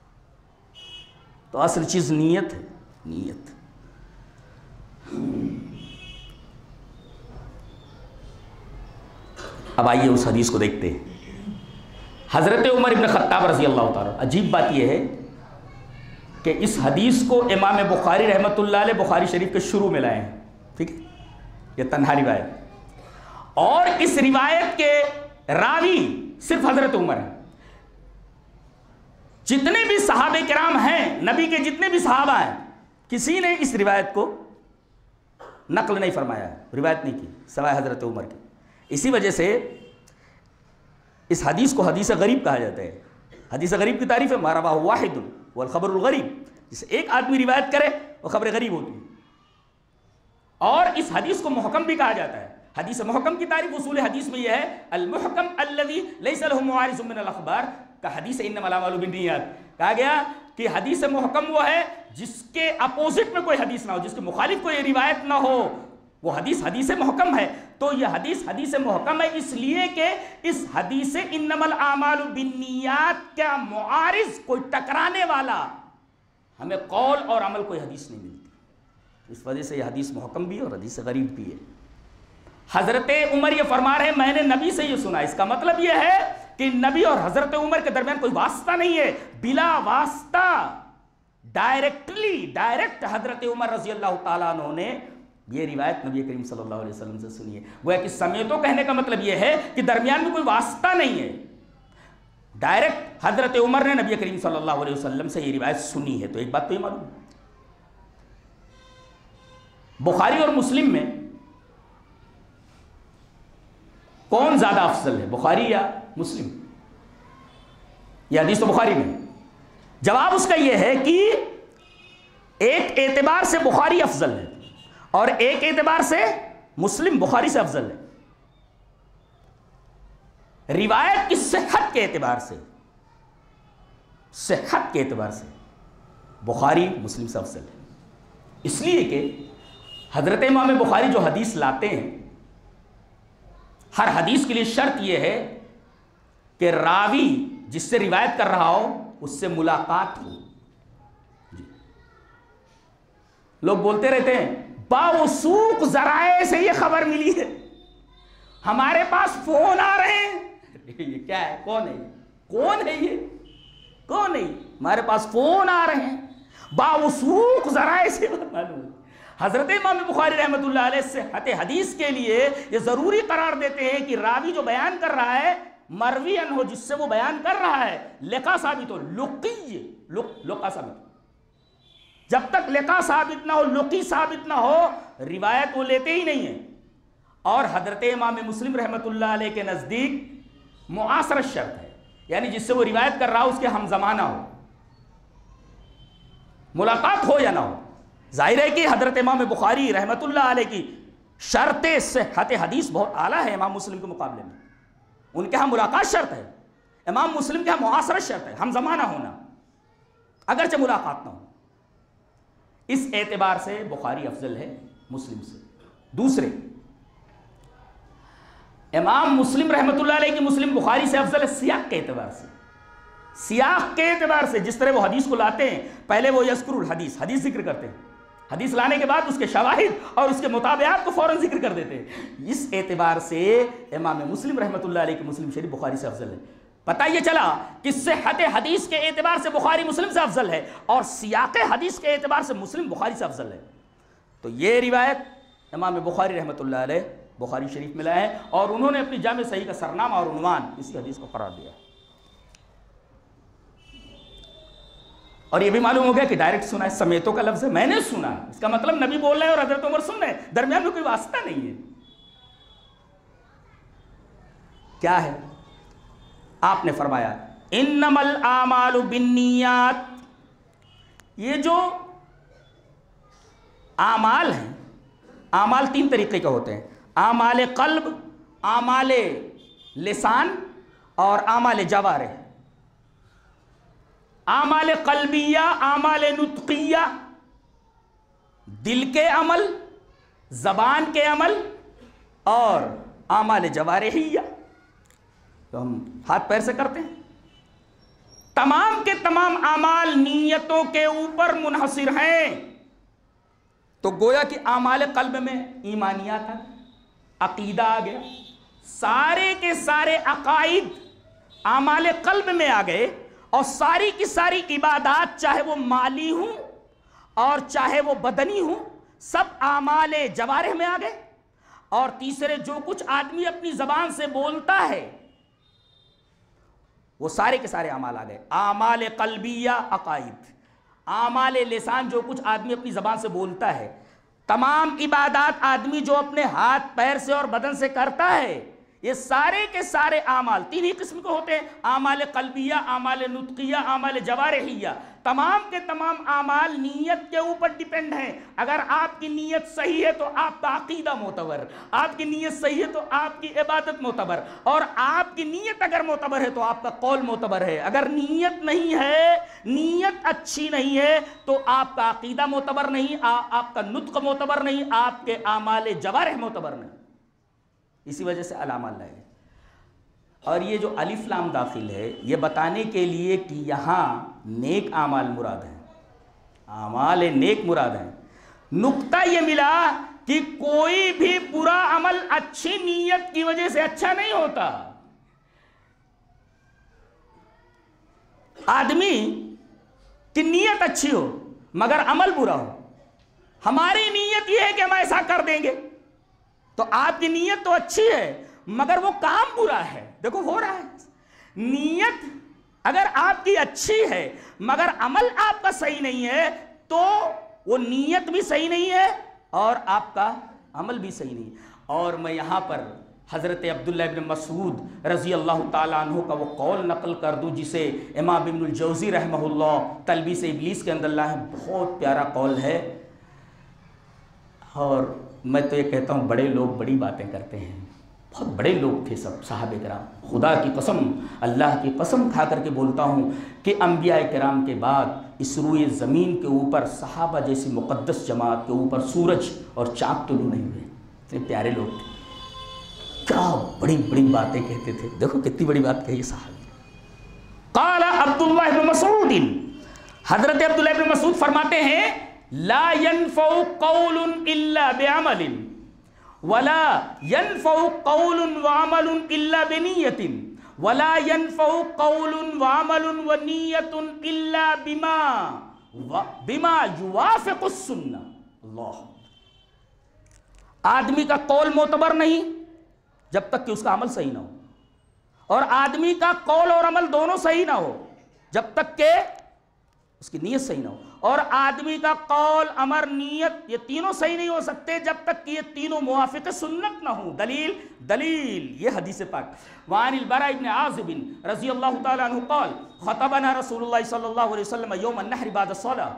تو اصل چیز نیت ہے، نیت۔ اب آئیے اس حدیث کو دیکھتے ہیں۔ حضرت عمر بن خطاب رضی اللہ تعالیٰ، عجیب بات یہ ہے کہ اس حدیث کو امام بخاری رحمۃ اللہ علیہ بخاری شریف کے شروع میں لائے ہیں، ٹھیک ہے، یہ تنہا روایت، اور اس روایت کے راوی صرف حضرت عمر ہیں۔ جتنے بھی صحابہ کرام ہیں، نبی کے جتنے بھی صحابہ ہیں، کسی نے اس روایت کو نقل نہیں فرمایا، روایت نہیں کی سوائے حضرت عمر کی۔ اسی وجہ سے اس حدیث کو حدیث غریب کہا جاتا ہے۔ حدیث غریب کی تعریف ہے ما رواہ واحد والخبر الغریب، جسے ایک آدمی روایت کرے وہ خبر غریب ہوتی ہے۔ اور اس حدیث کو محکم بھی کہا جاتا ہے۔ حدیث محکم کی تعریف اصول حدیث میں یہ ہے المحکم الذی لیس له معارض من الاخبار کا حدیث انما الاعمال بالنیات، کہا گیا کہ حدیث محکم وہ ہے جس کے اپوزٹ میں کوئی حدیث نہ ہو، جس کے مخالف کوئی روایت نہ ہو، وہ حدیث حدیث محکم ہے۔ تو یہ حدیث حدیث محکم ہے اس لیے کہ اس حدیث انما الاعمال بالنیات کا معارض، کوئی ٹکرانے والا ہمیں قول اور عمل کوئی حدیث نہیں ملتی، اس وجہ سے یہ حدیث محکم بھی ہے اور حدیث غریب بھی ہے۔ حضرت عمر یہ فرما رہے ہیں میں نے نبی سے یہ سنا، اس کا مطلب یہ ہے کہ نبی اور حضرت عمر کے درمیان کوئی واسطہ نہیں ہے، بلا واسطہ ڈائریکٹلی ڈائریکٹ حضرت عمر رضی اللہ تعالیٰ عنہ نے یہ روایت نبی کریم صلی اللہ علیہ وسلم سے سنی ہے۔ وہ کہ سمیتوں کہنے کا مطلب یہ ہے کہ درمیان میں کوئی واسطہ نہیں ہے، ڈائریکٹ حضرت عمر نے نبی کریم صلی اللہ علیہ وسلم سے یہ روایت سنی ہے۔ تو ایک بات تو یہ معلوم ہے، بخاری اور مسلم میں کون زیادہ افضل ہے، بخاری یا مسلم؟ یہ حدیث تو بخاری میں۔ جواب اس کا یہ ہے کہ ایک اعتبار سے بخاری افضل ہے اور ایک اعتبار سے مسلم بخاری سے افضل ہے۔ روایت کی صحت کے اعتبار سے، صحت کے اعتبار سے بخاری مسلم سے افضل ہے، اس لیے کہ حضرت امام بخاری جو حدیث لاتے ہیں، ہر حدیث کے لیے شرط یہ ہے کہ راوی جس سے روایت کر رہا ہو اس سے ملاقات ہو۔ جی لوگ بولتے رہتے ہیں باوثوق ذرائع سے یہ خبر ملی ہے، ہمارے پاس فون آ رہے ہیں، یہ کیا ہے، کون ہے کون ہے یہ کون ہے ہمارے پاس فون آ رہے ہیں، باوثوق ذرائع سے معلوم۔ حضرت امام بخاری رحمۃ اللہ علیہ صحت حدیث کے لیے یہ ضروری قرار دیتے ہیں کہ راوی جو بیان کر رہا ہے مروی ان ہو، جس سے وہ بیان کر رہا ہے، لقا ثابت ہو، لقی لقا ثابت ہو۔ جب تک لقا ثابت نہ ہو، لقی ثابت نہ ہو، روایت وہ لیتے ہی نہیں ہیں۔ اور حضرت امام مسلم رحمۃ اللہ علیہ کے نزدیک معاصرت شرط ہے، یعنی جس سے وہ روایت کر رہا ہو اس کے ہم زمانہ ہو، ملاقات ہو یا نہ ہو۔ ظاہر ہے کہ حضرت امام بخاری رحمۃ اللہ علیہ کی شرط صحت حدیث بہت اعلیٰ ہے امام مسلم کے مقابلے میں، ان کے ہاں ملاقات شرط ہے، امام مسلم کے ہاں معاصرت شرط ہے، ہم زمانہ ہونا اگرچہ ملاقات نہ ہو۔ اس اعتبار سے بخاری افضل ہے مسلم سے۔ دوسرے، امام مسلم رحمۃ اللہ علیہ کی مسلم بخاری سے افضل ہے سیاق کے اعتبار سے، سیاق کے اعتبار سے، جس طرح وہ حدیث کو لاتے ہیں، پہلے وہ یذکر الحدیث، حدیث ذکر کرتے ہیں، حدیث لانے کے بعد اس کے شواہد اور اس کے مطابعات کو فوراً ذکر کر دیتے ہیں۔ اس اعتبار سے امام مسلم رحمۃ اللہ علیہ کی مسلم شریف بخاری سے افضل ہے۔ پتہ یہ چلا کہ صحت حدیث کے اعتبار سے بخاری مسلم سے افضل ہے اور سیاق حدیث کے اعتبار سے مسلم بخاری سے افضل ہے۔ تو یہ روایت امام بخاری رحمۃ اللہ علیہ بخاری شریف میں لائے ہیں اور انہوں نے اپنی جامع صحیح کا سرنامہ اور عنوان اسی حدیث کو قرار دیا۔ اور یہ بھی معلوم ہو گیا کہ ڈائریکٹ سنا ہے، سمیتوں کا لفظ ہے، میں نے سنا، اس کا مطلب نبی بول رہے ہیں اور حضرت عمر سن رہے ہیں، درمیان میں کوئی واسطہ نہیں ہے۔ کیا ہے؟ آپ نے فرمایا انما الاعمال بالنیات، یہ جو اعمال ہیں، اعمال تین طریقے کے ہوتے ہیں، اعمال قلب، اعمال لسان اور اعمال جوارح۔ اعمال قلبیہ، اعمال نطقیہ، دل کے عمل، زبان کے عمل، اور اعمال جوارحیہ تو ہم ہاتھ پیر سے کرتے ہیں۔ تمام کے تمام اعمال نیتوں کے اوپر منحصر ہیں۔ تو گویا کہ اعمال قلب میں ایمانیات آ گیا، عقیدہ آ گیا، سارے کے سارے عقائد اعمال قلب میں آ گئے، اور ساری کی ساری عبادات چاہے وہ مالی ہوں اور چاہے وہ بدنی ہوں، سب اعمال جوارح میں آ گئے۔ اور تیسرے جو کچھ آدمی اپنی زبان سے بولتا ہے وہ سارے کے سارے اعمال آ گئے، اعمال قلبیہ عقائد، اعمال لسان جو کچھ آدمی اپنی زبان سے بولتا ہے، تمام عبادات آدمی جو اپنے ہاتھ پیر سے اور بدن سے کرتا ہے، یہ سارے کے سارے اعمال تین ہی قسم کے ہوتے ہیں، اعمال قلبیہ، اعمال نطقیہ، اعمال جوارحیہ۔ تمام کے تمام اعمال نیت کے اوپر ڈیپینڈ ہیں۔ اگر آپ کی نیت صحیح ہے تو آپ کا عقیدہ معتبر، آپ کی نیت صحیح ہے تو آپ کی عبادت معتبر، اور آپ کی نیت اگر معتبر ہے تو آپ کا قول معتبر ہے۔ اگر نیت نہیں ہے، نیت اچھی نہیں ہے، تو آپ کا عقیدہ معتبر نہیں، آپ کا نطق معتبر نہیں، آپ کے اعمال جوارح معتبر نہیں۔ اسی وجہ سے علامات لائے۔ اور یہ جو الف لام داخل ہے یہ بتانے کے لیے کہ یہاں نیک اعمال مراد ہیں، اعمال نیک مراد ہیں۔ نقطہ یہ ملا کہ کوئی بھی برا عمل اچھی نیت کی وجہ سے اچھا نہیں ہوتا۔ آدمی کی نیت اچھی ہو مگر عمل برا ہو، ہماری نیت یہ ہے کہ ہم ایسا کر دیں گے، تو آپ کی نیت تو اچھی ہے مگر وہ کام برا ہے، دیکھو ہو رہا ہے۔ نیت اگر آپ کی اچھی ہے مگر عمل آپ کا صحیح نہیں ہے تو وہ نیت بھی صحیح نہیں ہے اور آپ کا عمل بھی صحیح نہیں ہے۔ اور میں یہاں پر حضرت عبداللہ ابن مسعود رضی اللہ تعالیٰ عنہ کا وہ قول نقل کر دوں جسے امام ابن الجوزی رحمہ اللہ تلبیس ابلیس کے اندر لائے ہیں، بہت پیارا قول ہے۔ اور میں تو یہ کہتا ہوں بڑے لوگ بڑی باتیں کرتے ہیں، بہت بڑے لوگ تھے سب صحابہ کرام، خدا کی قسم، اللہ کی قسم کھا کر کے بولتا ہوں کہ انبیاء کرام کے بعد اس روئے زمین کے اوپر صحابہ جیسی مقدس جماعت کے اوپر سورج اور چاند طلوع نہیں ہوئے، اتنے پیارے لوگ تھے، کیا بڑی بڑی باتیں کہتے تھے۔ دیکھو کتنی بڑی بات کہی صحابی۔ قال عبداللہ بن مسعود، حضرت عبداللہ بن مسعود فرماتے ہیں لا ينفع قول الا بعمل ولا ينفع قول وعمل الا بنیۃ ولا ينفع قول وعمل ونیۃ الا بما بما يوافق السنہ۔ اللہ، آدمی کا قول معتبر نہیں جب تک کہ اس کا عمل صحیح نہ ہو، اور آدمی کا قول اور عمل دونوں صحیح نہ ہو جب تک کہ اس کی نیت صحیح نہ ہو، اور آدمی کا قول، امر، نیت یہ تینوں صحیح نہیں ہو سکتے جب تک کہ یہ تینوں موافق سنت نہ ہوں۔ دلیل دلیل یہ حدیث پاک۔ وعن البراء بن عازب رضی اللہ تعالی عنہ قال خطبنا رسول اللہ صلی اللہ علیہ وسلم یوم النحر بعد الصلاة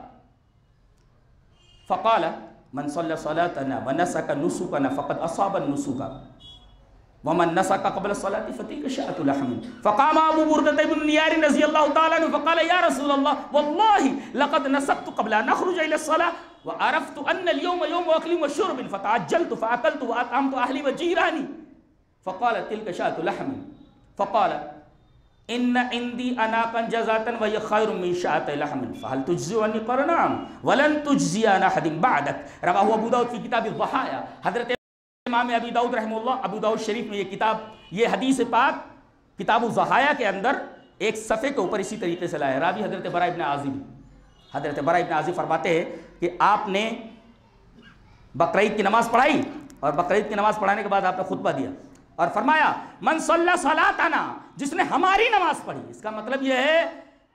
فقال من صلى صلاتنا ونسك نسكنا فقد اصاب النسك ومن نسك قبل الصلاة فتلك شاة لحم فقام ابو بردة بن نيار رضي الله تعالى عنه فقال يا رسول الله والله لقد نسكت قبل ان اخرج الى الصلاة وعرفت ان اليوم يوم اكل وشرب فتعجلت فاكلت واطعمت اهلي وجيراني فقال تلك شاة لحم فقال ان عندي اناقا جزاة وهي خير من شاة لحم فهل تجزي عني؟ قال نعم ولن تجزي عن احد بعدك۔ رواه ابو داود في كتاب الضحايا۔ حضرت امام ابی داؤد رحمہ اللہ ابو داؤد شریف میں یہ کتاب، یہ حدیث پاک کتاب الضحایا کے اندر ایک صفحے کے اوپر اسی طریقے سے لایا۔ راوی حضرت براء ابن عازب، حضرت براء ابن عازب فرماتے ہیں کہ آپ نے بقرعید کی نماز پڑھائی اور بقرعید کی نماز پڑھانے کے بعد آپ نے خطبہ دیا اور فرمایا من صلی صلاتنا، جس نے ہماری نماز پڑھی، اس کا مطلب یہ ہے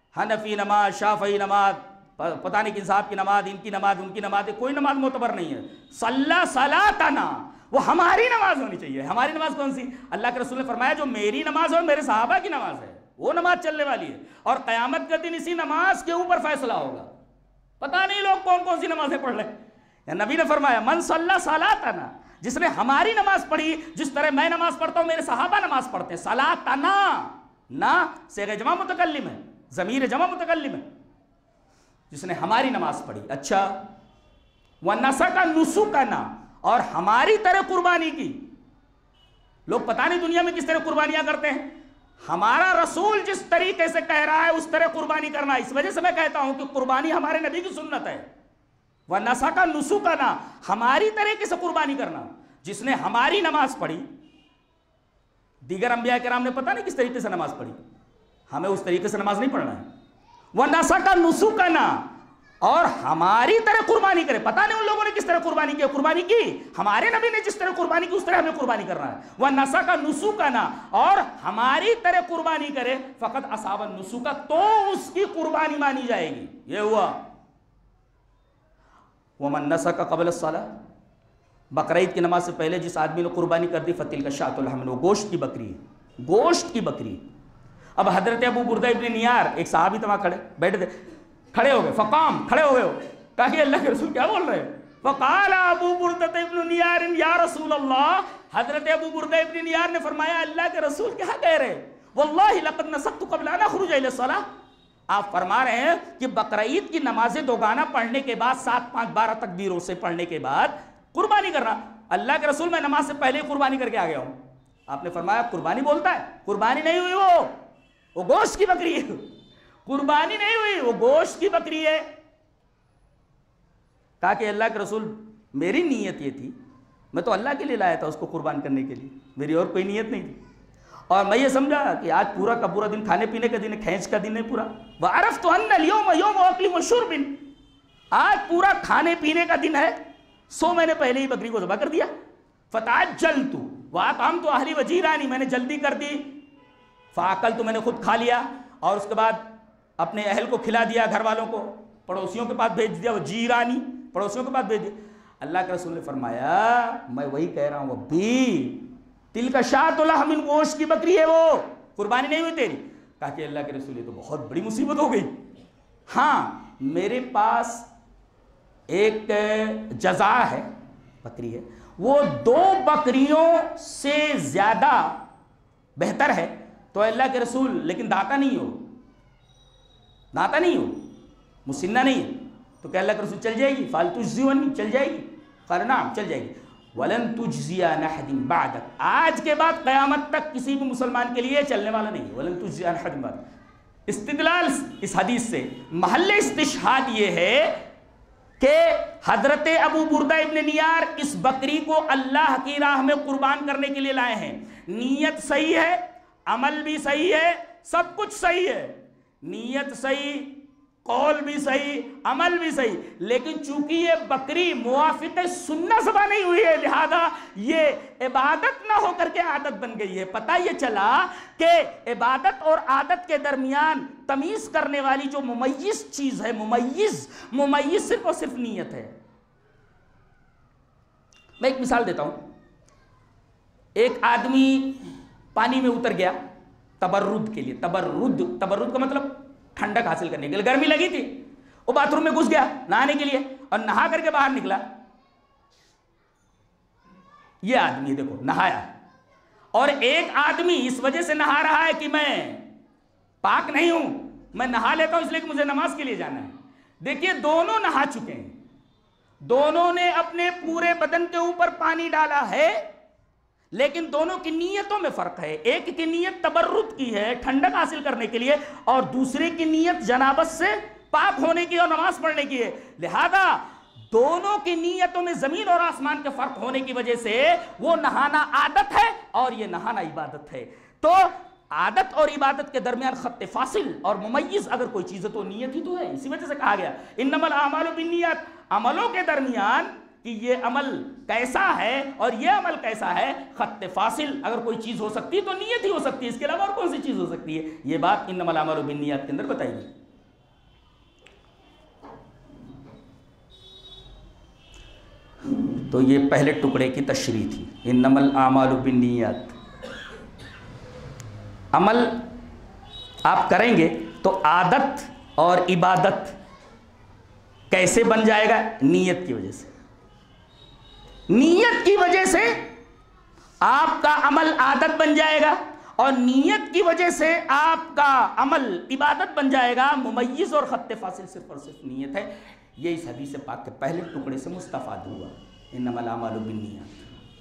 حنفی نماز، شافعی نماز، پتہ نہیں کن صاحب کی نماز، ان کی نماز، ان کی نماز، کوئی نماز معتبر نہیں ہے. صلی صلاتنا، وہ ہماری نماز ہونی چاہیے. ہماری نماز کون سی؟ اللہ کے رسول نے فرمایا جو میری نماز اور میرے صحابہ کی نماز ہے وہ نماز چلنے والی ہے، اور قیامت کا دن اسی نماز کے اوپر فیصلہ ہوگا. پتہ نہیں لوگ کون کون سی نمازیں پڑھ لیں. نبی نے فرمایا من صلی صلاتنا، جس نے ہماری نماز پڑھی، جس طرح میں نماز پڑھتا ہوں میرے صحابہ نماز پڑھتے ہیں. صلاتنا، نا صیغہ جمع متکلم ہے، ضمیر جمع متکلم ہے، جس نے ہماری نماز پڑھی. اچھا، وَنَسَكَ نُسُكَنَا، اور ہماری طرح قربانی کی. لوگ پتہ نہیں دنیا میں کس طرح قربانیاں کرتے ہیں. ہمارا رسول جس طریقے سے کہہ رہا ہے اس طرح قربانی کرنا. اس وجہ سے میں کہتا ہوں کہ قربانی ہمارے نبی کی سنت ہے. وَنَسَكَ نُسُكَنَا، ہماری طریقے سے قربانی کرنا. جس نے ہماری نماز پڑھی، دیگر انبیاء کرام نے پتہ نہیں کس طریقے سے نماز پڑھی، ہمیں اس طریقے سے نماز نہیں پڑھنا ہے. وَنَسَكَ نُسُكَنَا، اور ہماری طرح قربانی کرے. پتہ نہیں ان لوگوں نے کس طرح قربانی کی، قربانی کی ہمارے نبی نے جس طرح قربانی کی اس طرح ہمیں قربانی کرنا ہے. وَنَسَكَ نُسُكَنَا، اور ہماری طرح قربانی کرے. فقط أَصَابَ النُّسُكَ، تو اس کی قربانی مانی جائے گی. یہ ہوا. وَمَن نَسَكَ قَبْلَ الصَّلَاةِ، بقرعید کی نماز سے پہلے جس آدمی نے قربانی کر دی فَتِلْكَ شَاةُ اللَّحْمِ، وہ گوشت کی بکری ہے، گوشت کی بکری. اب حضرت ابو بردہ ابن نیار، ایک صحابی تھا وہاں کھڑے بیٹھے تھے، کھڑے ہو گئے. فقام، کھڑے ہو گئے ہو. کہا کہ اللہ کے رسول کیا بول رہے ہیں؟ فقال ابو بردہ ابن نیار یا رسول اللہ، حضرت ابو بردہ ابن نیار نے فرمایا اللہ کے رسول کیا کہہ رہے؟ واللہ لقد نسکت قبل ان اخرج الى الصلاة، آپ فرما رہے ہیں کہ بقرعید کی نماز دوگانہ پڑھنے کے بعد سات پانچ بارہ تکبیروں سے پڑھنے کے بعد قربانی کرنا. اللہ کے رسول میں نماز سے پہلے قربانی کر کے آ گیا ہوں. آپ نے فرمایا قربانی بولتا ہے؟ قربانی نہیں ہوئی، وہ وہ گوشت کی بکری ہے. قربانی نہیں ہوئی، وہ گوشت کی بکری ہے. کہا کہ اللہ کے رسول میری نیت یہ تھی، میں تو اللہ کے لیے لایا تھا اس کو قربان کرنے کے لیے، میری اور کوئی نیت نہیں تھی. اور میں یہ سمجھا کہ آج پورا کا پورا دن کھانے پینے کا دن ہے، کھینچ کا دن ہے پورا. وَعَرَفْتُ أَنَّ الْيَوْمَ يَوْمُ أَكْلٍ وَشُرْبٍ، آج پورا کھانے پینے کا دن ہے، سو میں نے پہلے ہی بکری کو ذبح کر دیا. فَتَعَجَّلْتُ وَأَطْعَمْتُ أَهْلِي وَجِيرَانِي، میں نے جلدی کر دی. فَأَكَلْتُ، میں نے خود کھا لیا، اور اس کے بعد اپنے اہل کو کھلا دیا، گھر والوں کو، پڑوسیوں کے پاس بھیج دیا. وہ جیرانی، پڑوسیوں کے پاس بھیج دیا. اللہ کے رسول نے فرمایا میں وہی کہہ رہا ہوں، وہ بھی تل کا شاۃ لحم، گوشت کی بکری ہے، وہ قربانی نہیں ہوئی تیری. کہا کہ اللہ کے رسول یہ تو بہت بڑی مصیبت ہو گئی. ہاں میرے پاس ایک جزا ہے، بکری ہے، وہ دو بکریوں سے زیادہ بہتر ہے. تو اللہ کے رسول لیکن داتا نہیں ہو، داتا نہیں ہو، مسنہ نہیں ہے. تو کہ اللہ کے رسول چل جائے گی؟ فالتو جزیونی، چل جائے گی؟ قال نعم، چل جائے گی. وَلَن تُجْزِيَ عَنْ أَحَدٍ بَعْدَكَ، آج کے بعد قیامت تک کسی بھی مسلمان کے لیے چلنے والا نہیں ہے. وَلَن تُجْزِيَ عَنْ أَحَدٍ بَعْدَكَ. استدلال اس حدیث سے محل استشہاد یہ ہے کہ حضرت ابو بردہ ابن نیار اس بکری کو اللہ کی راہ میں قربان کرنے کے لیے لائے ہیں. نیت صحیح ہے، عمل بھی صحیح ہے، سب کچھ صحیح ہے. نیت صحیح، قول بھی صحیح، عمل بھی صحیح، لیکن چونکہ یہ بکری موافق سنت ذبح نہیں ہوئی ہے، لہذا یہ عبادت نہ ہو کر کے عادت بن گئی ہے. پتہ یہ چلا کہ عبادت اور عادت کے درمیان تمیز کرنے والی جو ممیز چیز ہے، ممیز ممیز صرف اور صرف نیت ہے. میں ایک مثال دیتا ہوں. ایک آدمی پانی میں اتر گیا تبرد کے لیے. تبرد تبرد کا مطلب ٹھنڈک حاصل کرنے کے لیے. گرمی لگی تھی، وہ باتھ روم میں گھس گیا نہانے کے لیے، اور نہا کر کے باہر نکلا. یہ آدمی دیکھو نہایا، اور ایک آدمی اس وجہ سے نہا رہا ہے کہ میں پاک نہیں ہوں، میں نہا لیتا ہوں اس لیے کہ مجھے نماز کے لیے جانا ہے. دیکھیے دونوں نہا چکے ہیں، دونوں نے اپنے پورے بدن کے اوپر پانی ڈالا ہے، لیکن دونوں کی نیتوں میں فرق ہے. ایک کی نیت تبرد کی ہے، ٹھنڈک حاصل کرنے کے لیے، اور دوسرے کی نیت جنابت سے پاک ہونے کی اور نماز پڑھنے کی ہے. لہذا دونوں کی نیتوں میں زمین اور آسمان کے فرق ہونے کی وجہ سے وہ نہانا عادت ہے اور یہ نہانا عبادت ہے. تو عادت اور عبادت کے درمیان خط فاصل اور ممیز اگر کوئی چیز ہے تو نیت ہی تو ہے. اسی وجہ سے کہا گیا انما الاعمال بالنیات، عملوں کے درمیان کہ یہ عمل کیسا ہے اور یہ عمل کیسا ہے، خط فاصل اگر کوئی چیز ہو سکتی ہے تو نیت ہی ہو سکتی ہے، اس کے علاوہ اور کون سی چیز ہو سکتی ہے. یہ بات انما الاعمال بالنیات کے اندر بتائی گئی. تو یہ پہلے ٹکڑے کی تشریح تھی، انما الاعمال بالنیات۔ عمل آپ کریں گے تو عادت اور عبادت کیسے بن جائے گا؟ نیت کی وجہ سے۔ نیت کی وجہ سے آپ کا عمل عادت بن جائے گا، اور نیت کی وجہ سے آپ کا عمل عبادت بن جائے گا۔ ممیز اور خط فاصل صرف اور صرف نیت ہے۔ یہ اس حدیث پاک کے پہلے ٹکڑے سے مستفاد ہوا، انما الاعمال بالنیات۔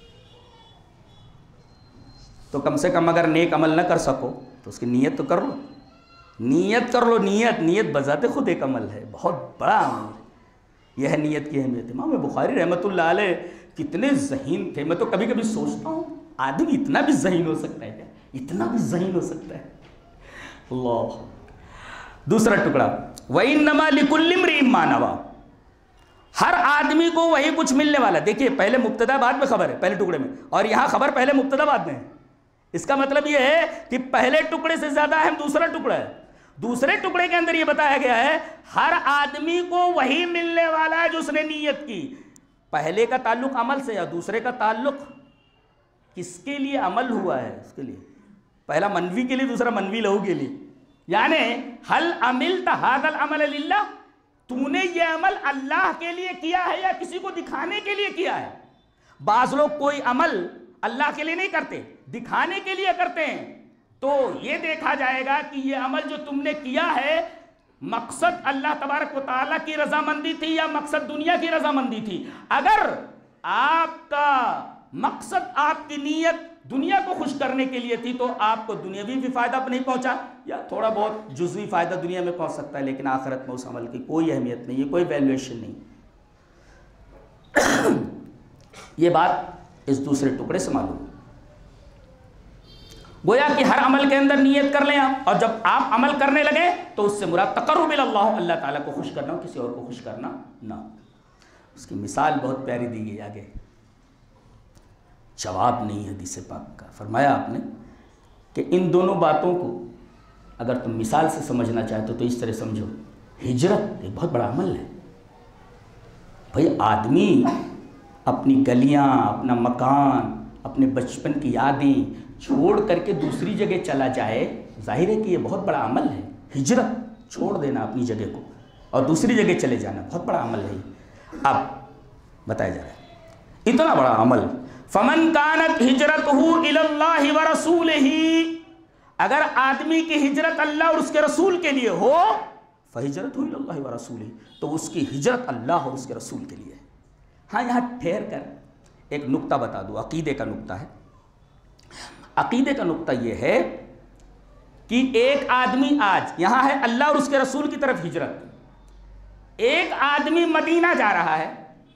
تو کم سے کم اگر نیک عمل نہ کر سکو تو اس کی نیت تو کر لو، نیت کر لو۔ نیت نیت بذات خود ایک عمل ہے، بہت بڑا عمل ہے۔ یہ ہے نیت کی اہمیت۔ امام بخاری رحمۃ اللہ علیہ کتنے ذہین تھے۔ میں تو کبھی کبھی سوچتا ہوں آدمی اتنا بھی ذہین ہو سکتا ہے کیا؟ اتنا بھی ذہین ہو سکتا ہے؟ اللہ۔ دوسرا ٹکڑا، وَإِنَّمَا لِكُلِّ امْرِئٍ مَّا نَوَىٰ، ہر آدمی کو وہی کچھ ملنے والا۔ دیکھیے پہلے مبتدا بعد میں خبر ہے پہلے ٹکڑے میں، اور یہاں خبر پہلے مبتدا بعد میں ہے۔ اس کا مطلب یہ ہے کہ پہلے ٹکڑے سے زیادہ اہم دوسرا ٹکڑا ہے۔ دوسرے ٹکڑے کے اندر یہ بتایا گیا ہے ہر آدمی کو وہی ملنے والا ہے جو اس نے نیت کی۔ پہلے کا تعلق عمل سے، یا دوسرے کا تعلق کس کے لیے عمل ہوا ہے اس کے لیے؟ پہلا منوی کے لیے، دوسرا منوی لہو کے لیے۔ یعنی حل عملت ھذا العمل للہ، تو نے یہ عمل اللہ کے لیے کیا ہے یا کسی کو دکھانے کے لیے کیا ہے؟ بعض لوگ کوئی عمل اللہ کے لیے نہیں کرتے، دکھانے کے لیے کرتے ہیں، تو یہ دیکھا جائے گا کہ یہ عمل جو تم نے کیا ہے مقصد اللہ تبارک و تعالیٰ کی رضامندی تھی یا مقصد دنیا کی رضامندی تھی۔ اگر آپ کا مقصد، آپ کی نیت دنیا کو خوش کرنے کے لیے تھی تو آپ کو دنیاوی بھی فائدہ نہیں پہنچا، یا تھوڑا بہت جزوی فائدہ دنیا میں پہنچ سکتا ہے، لیکن آخرت میں اس عمل کی کوئی اہمیت نہیں ہے، کوئی ویلیویشن نہیں۔ یہ بات اس دوسرے ٹکڑے سے معلوم۔ گویا کہ ہر عمل کے اندر نیت کر لیں آپ، اور جب آپ عمل کرنے لگے تو اس سے مراد تقرب اللہ، اللہ تعالیٰ کو خوش کرنا، کسی اور کو خوش کرنا نہ۔ اس کی مثال بہت پیاری دی گئی آگے، جواب نہیں ہے حدیث پاک کا۔ فرمایا آپ نے کہ ان دونوں باتوں کو اگر تم مثال سے سمجھنا چاہتے ہو تو اس طرح سمجھو، ہجرت ایک بہت بڑا عمل ہے۔ بھئی آدمی اپنی گلیاں، اپنا مکان، اپنے بچپن کی یادیں چھوڑ کر کے دوسری جگہ چلا جائے، ظاہر ہے کہ یہ بہت بڑا عمل ہے۔ ہجرت، چھوڑ دینا اپنی جگہ کو اور دوسری جگہ چلے جانا، بہت بڑا عمل ہے۔ اب بتایا جا رہا ہے اتنا بڑا عمل، فَمَنْ كَانَتْ هِجْرَتُهُ إِلَى اللَّهِ وَرَسُولِهِ، اگر آدمی کی ہجرت اللہ اور اس کے رسول کے لیے ہو، فَهِجْرَتُهُ إِلَى اللَّهِ وَرَسُولِهِ، تو اس کی ہجرت اللہ اور اس کے رسول کے لیے ہے۔ ہاں یہاں ٹھہر کر ایک نقطہ بتا دوں، عقیدے کا نقطہ ہے۔ عقیدے کا نقطہ یہ ہے کہ ایک آدمی آج یہاں ہے، اللہ اور اس کے رسول کی طرف ہجرت، ایک آدمی مدینہ جا رہا ہے،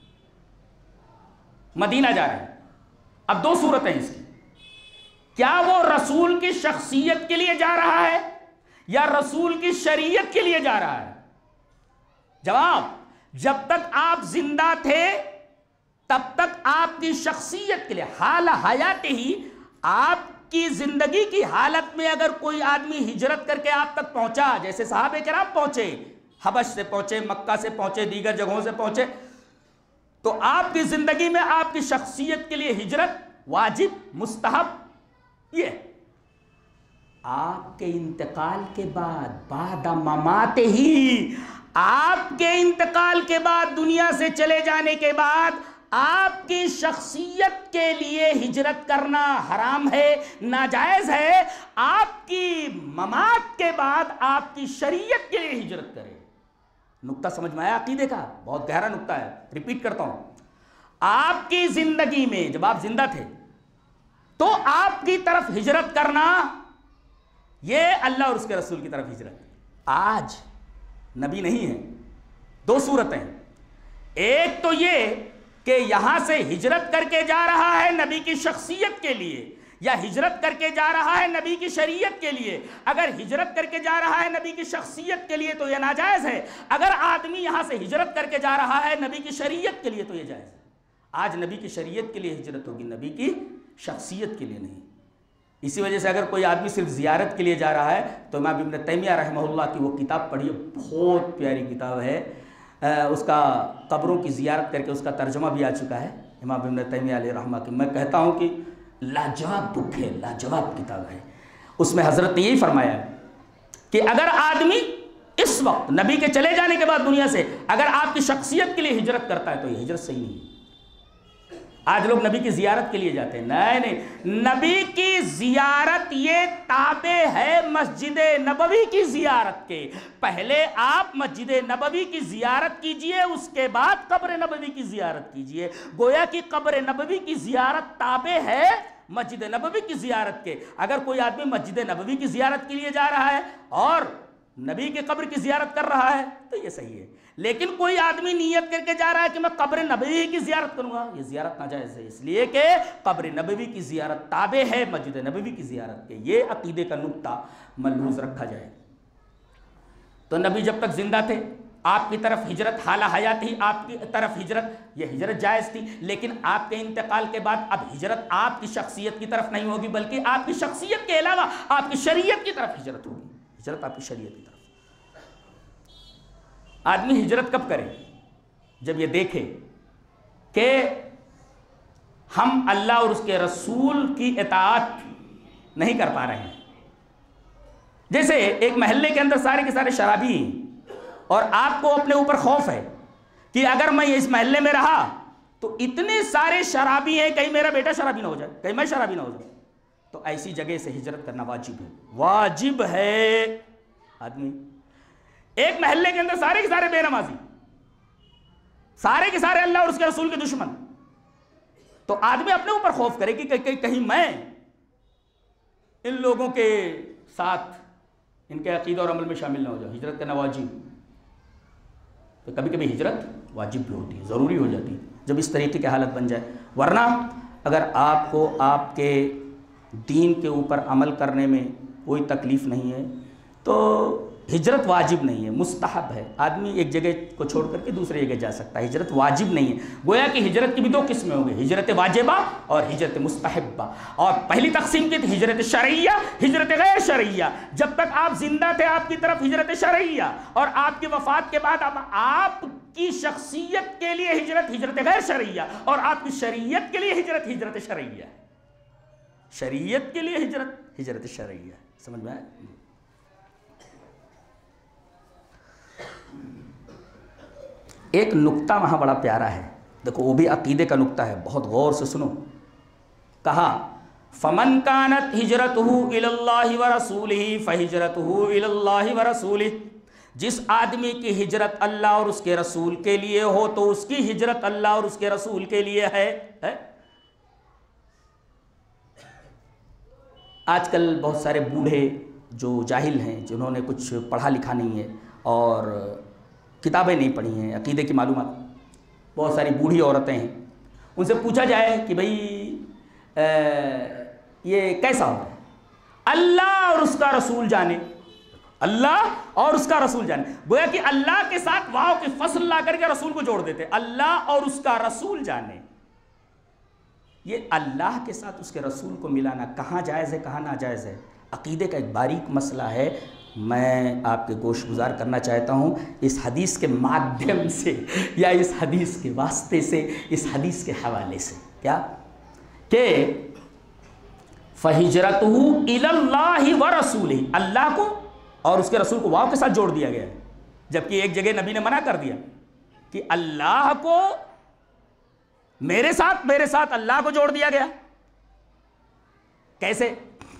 مدینہ جا رہا ہے۔ اب دو صورتیں اس کی، کیا وہ رسول کی شخصیت کے لیے جا رہا ہے یا رسول کی شریعت کے لیے جا رہا ہے؟ جواب، جب تک آپ زندہ تھے تب تک آپ کی شخصیت کے لیے، حال حیات ہی، آپ کی زندگی کی حالت میں اگر کوئی آدمی ہجرت کر کے آپ تک پہنچا، جیسے صحابہ کرام پہنچے، حبش سے پہنچے، مکہ سے پہنچے، دیگر جگہوں سے پہنچے، تو آپ کی زندگی میں آپ کی شخصیت کے لیے ہجرت واجب، مستحب۔ یہ آپ کے انتقال کے بعد، بعد ممات ہی، آپ کے انتقال کے بعد، دنیا سے چلے جانے کے بعد آپ کی شخصیت کے لیے ہجرت کرنا حرام ہے، ناجائز ہے۔ آپ کی ممات کے بعد آپ کی شریعت کے لیے ہجرت کرے۔ نقطہ سمجھ میں آیا عقیدے کا؟ بہت گہرا نقطہ ہے، ریپیٹ کرتا ہوں۔ آپ کی زندگی میں جب آپ زندہ تھے تو آپ کی طرف ہجرت کرنا، یہ اللہ اور اس کے رسول کی طرف ہجرت۔ آج نبی نہیں ہے، دو صورتیں، ایک تو یہ کہ یہاں سے ہجرت کر کے جا رہا ہے نبی کی شخصیت کے لیے، یا ہجرت کر کے جا رہا ہے نبی کی شریعت کے لیے۔ اگر ہجرت کر کے جا رہا ہے نبی کی شخصیت کے لیے تو یہ ناجائز ہے، اگر آدمی یہاں سے ہجرت کر کے جا رہا ہے نبی کی شریعت کے لیے تو یہ جائز ہے۔ آج نبی کی شریعت کے لیے ہجرت ہوگی، نبی کی شخصیت کے لیے نہیں۔ اسی وجہ سے اگر کوئی آدمی صرف زیارت کے لیے جا رہا ہے تو امام ابن تیمیہ رحمہ اللہ کی وہ کتاب پڑھیے، بہت پیاری کتاب ہے، اس کا قبروں کی زیارت کر کے اس کا ترجمہ بھی آ چکا ہے، امام ابن تیمیہ علیہ رحمہ کی، میں کہتا ہوں کہ لاجواب بک ہے، لاجواب کتاب ہے. اس میں حضرت نے یہی فرمایا ہے کہ اگر آدمی اس وقت نبی کے چلے جانے کے بعد دنیا سے اگر آپ کی شخصیت کے لیے ہجرت کرتا ہے تو یہ ہجرت صحیح نہیں ہے. آج لوگ نبی کی زیارت کے لیے جاتے ہیں، نہیں نہیں، نبی کی زیارت یہ تابع ہے مسجد نبوی کی زیارت کے. پہلے آپ مسجد نبوی کی زیارت کیجئے، اس کے بعد قبر نبوی کی زیارت کیجئے. گویا کہ قبر نبوی کی زیارت تابع ہے مسجد نبوی کی زیارت کے. اگر کوئی آدمی مسجد نبوی کی زیارت کے لیے جا رہا ہے اور نبی کی قبر کی زیارت کر رہا ہے تو یہ صحیح ہے. لیکن کوئی آدمی نیت کر کے جا رہا ہے کہ میں قبر نبوی کی زیارت کروں گا، یہ زیارت ناجائز ہے، اس لیے کہ قبر نبوی کی زیارت تابع ہے مسجد نبوی کی زیارت کے. یہ عقیدے کا نقطہ ملحوظ رکھا جائے. تو نبی جب تک زندہ تھے آپ کی طرف ہجرت حالہ حیات ہی آپ کی طرف ہجرت، یہ ہجرت جائز تھی. لیکن آپ کے انتقال کے بعد اب ہجرت آپ کی شخصیت کی طرف نہیں ہوگی بلکہ آپ کی شخصیت کے علاوہ آپ کی شریعت کی طرف ہجرت ہوگی. ہجرت آپ کی شریعت کی طرف. آدمی ہجرت کب کرے؟ جب یہ دیکھے کہ ہم اللہ اور اس کے رسول کی اطاعت نہیں کر پا رہے ہیں. جیسے ایک محلے کے اندر سارے کے سارے شرابی ہیں اور آپ کو اپنے اوپر خوف ہے کہ اگر میں اس محلے میں رہا تو اتنے سارے شرابی ہیں، کہیں میرا بیٹا شرابی نہ ہو جائے، کہیں میں شرابی نہ ہو جائے. تو ایسی جگہ سے ہجرت کرنا واجب ہے، واجب ہے. آدمی ایک محلے کے اندر سارے کے سارے بے نمازی، سارے کے سارے اللہ اور اس کے رسول کے دشمن، تو آدمی اپنے اوپر خوف کرے کہ کہیں میں ان لوگوں کے ساتھ ان کے عقیدہ اور عمل میں شامل نہ ہو جاؤ. ہجرت کرنا واجب. تو کبھی کبھی ہجرت واجب بھی ہوتی ہے، ضروری ہو جاتی ہے جب اس طریقے کی حالت بن جائے. ورنہ اگر آپ کو آپ کے دین کے اوپر عمل کرنے میں کوئی تکلیف نہیں ہے تو ہجرت واجب نہیں ہے، مستحب ہے. آدمی ایک جگہ کو چھوڑ کر کے دوسری جگہ جا سکتا ہے، ہجرت واجب نہیں ہے. گویا کہ ہجرت کی بھی دو قسمیں ہوں گی، ہجرت واجبہ اور ہجرت مستحبہ. اور پہلی تقسیم کی تھی ہجرت شرعیہ، ہجرت غیر شرعیہ. جب تک آپ زندہ تھے آپ کی طرف ہجرت شرعیہ، اور آپ کی وفات کے بعد اب آپ کی شخصیت کے لیے ہجرت ہجرت غیر شرعیہ، اور آپ کی شریعت کے لیے ہجرت ہجرت شرعیہ. شریعت کے لیے ہجرت ہجرت شرعیہ. سمجھ میں آئے؟ ایک نقطہ وہاں بڑا پیارا ہے، دیکھو وہ بھی عقیدے کا نقطہ ہے، بہت غور سے سنو. کہا فمن کانت ہجرتہ الی اللہ ورسولہ فہجرتہ الی اللہ ورسولہ. جس آدمی کی ہجرت اللہ اور اس کے رسول کے لیے ہو تو اس کی ہجرت اللہ اور اس کے رسول کے لیے ہے. آج کل بہت سارے بوڑھے جو جاہل ہیں، جنہوں نے کچھ پڑھا لکھا نہیں ہے اور کتابیں نہیں پڑھی ہیں، عقیدے کی معلومات، بہت ساری بوڑھی عورتیں ہیں، ان سے پوچھا جائے کہ بھئی یہ کیسا ہوتا ہے؟ اللہ اور اس کا رسول جانے، اللہ اور اس کا رسول جانے. گویا کہ اللہ کے ساتھ واو کی فصل لا کر کے رسول کو جوڑ دیتے، اللہ اور اس کا رسول جانے. یہ اللہ کے ساتھ اس کے رسول کو ملانا کہاں جائز ہے کہاں ناجائز ہے، عقیدے کا ایک باریک مسئلہ ہے. میں آپ کے گوش گزار کرنا چاہتا ہوں اس حدیث کے مادھیم سے یا اس حدیث کے واسطے سے، اس حدیث کے حوالے سے. کیا کہ فَهِجْرَتُهُ إِلَى اللَّهِ وَرَسُولِهِ، اللہ کو اور اس کے رسول کو واو کے ساتھ جوڑ دیا گیا ہے. جبکہ ایک جگہ نبی نے منع کر دیا کہ اللہ کو میرے ساتھ میرے ساتھ اللہ کو جوڑ دیا گیا. کیسے؟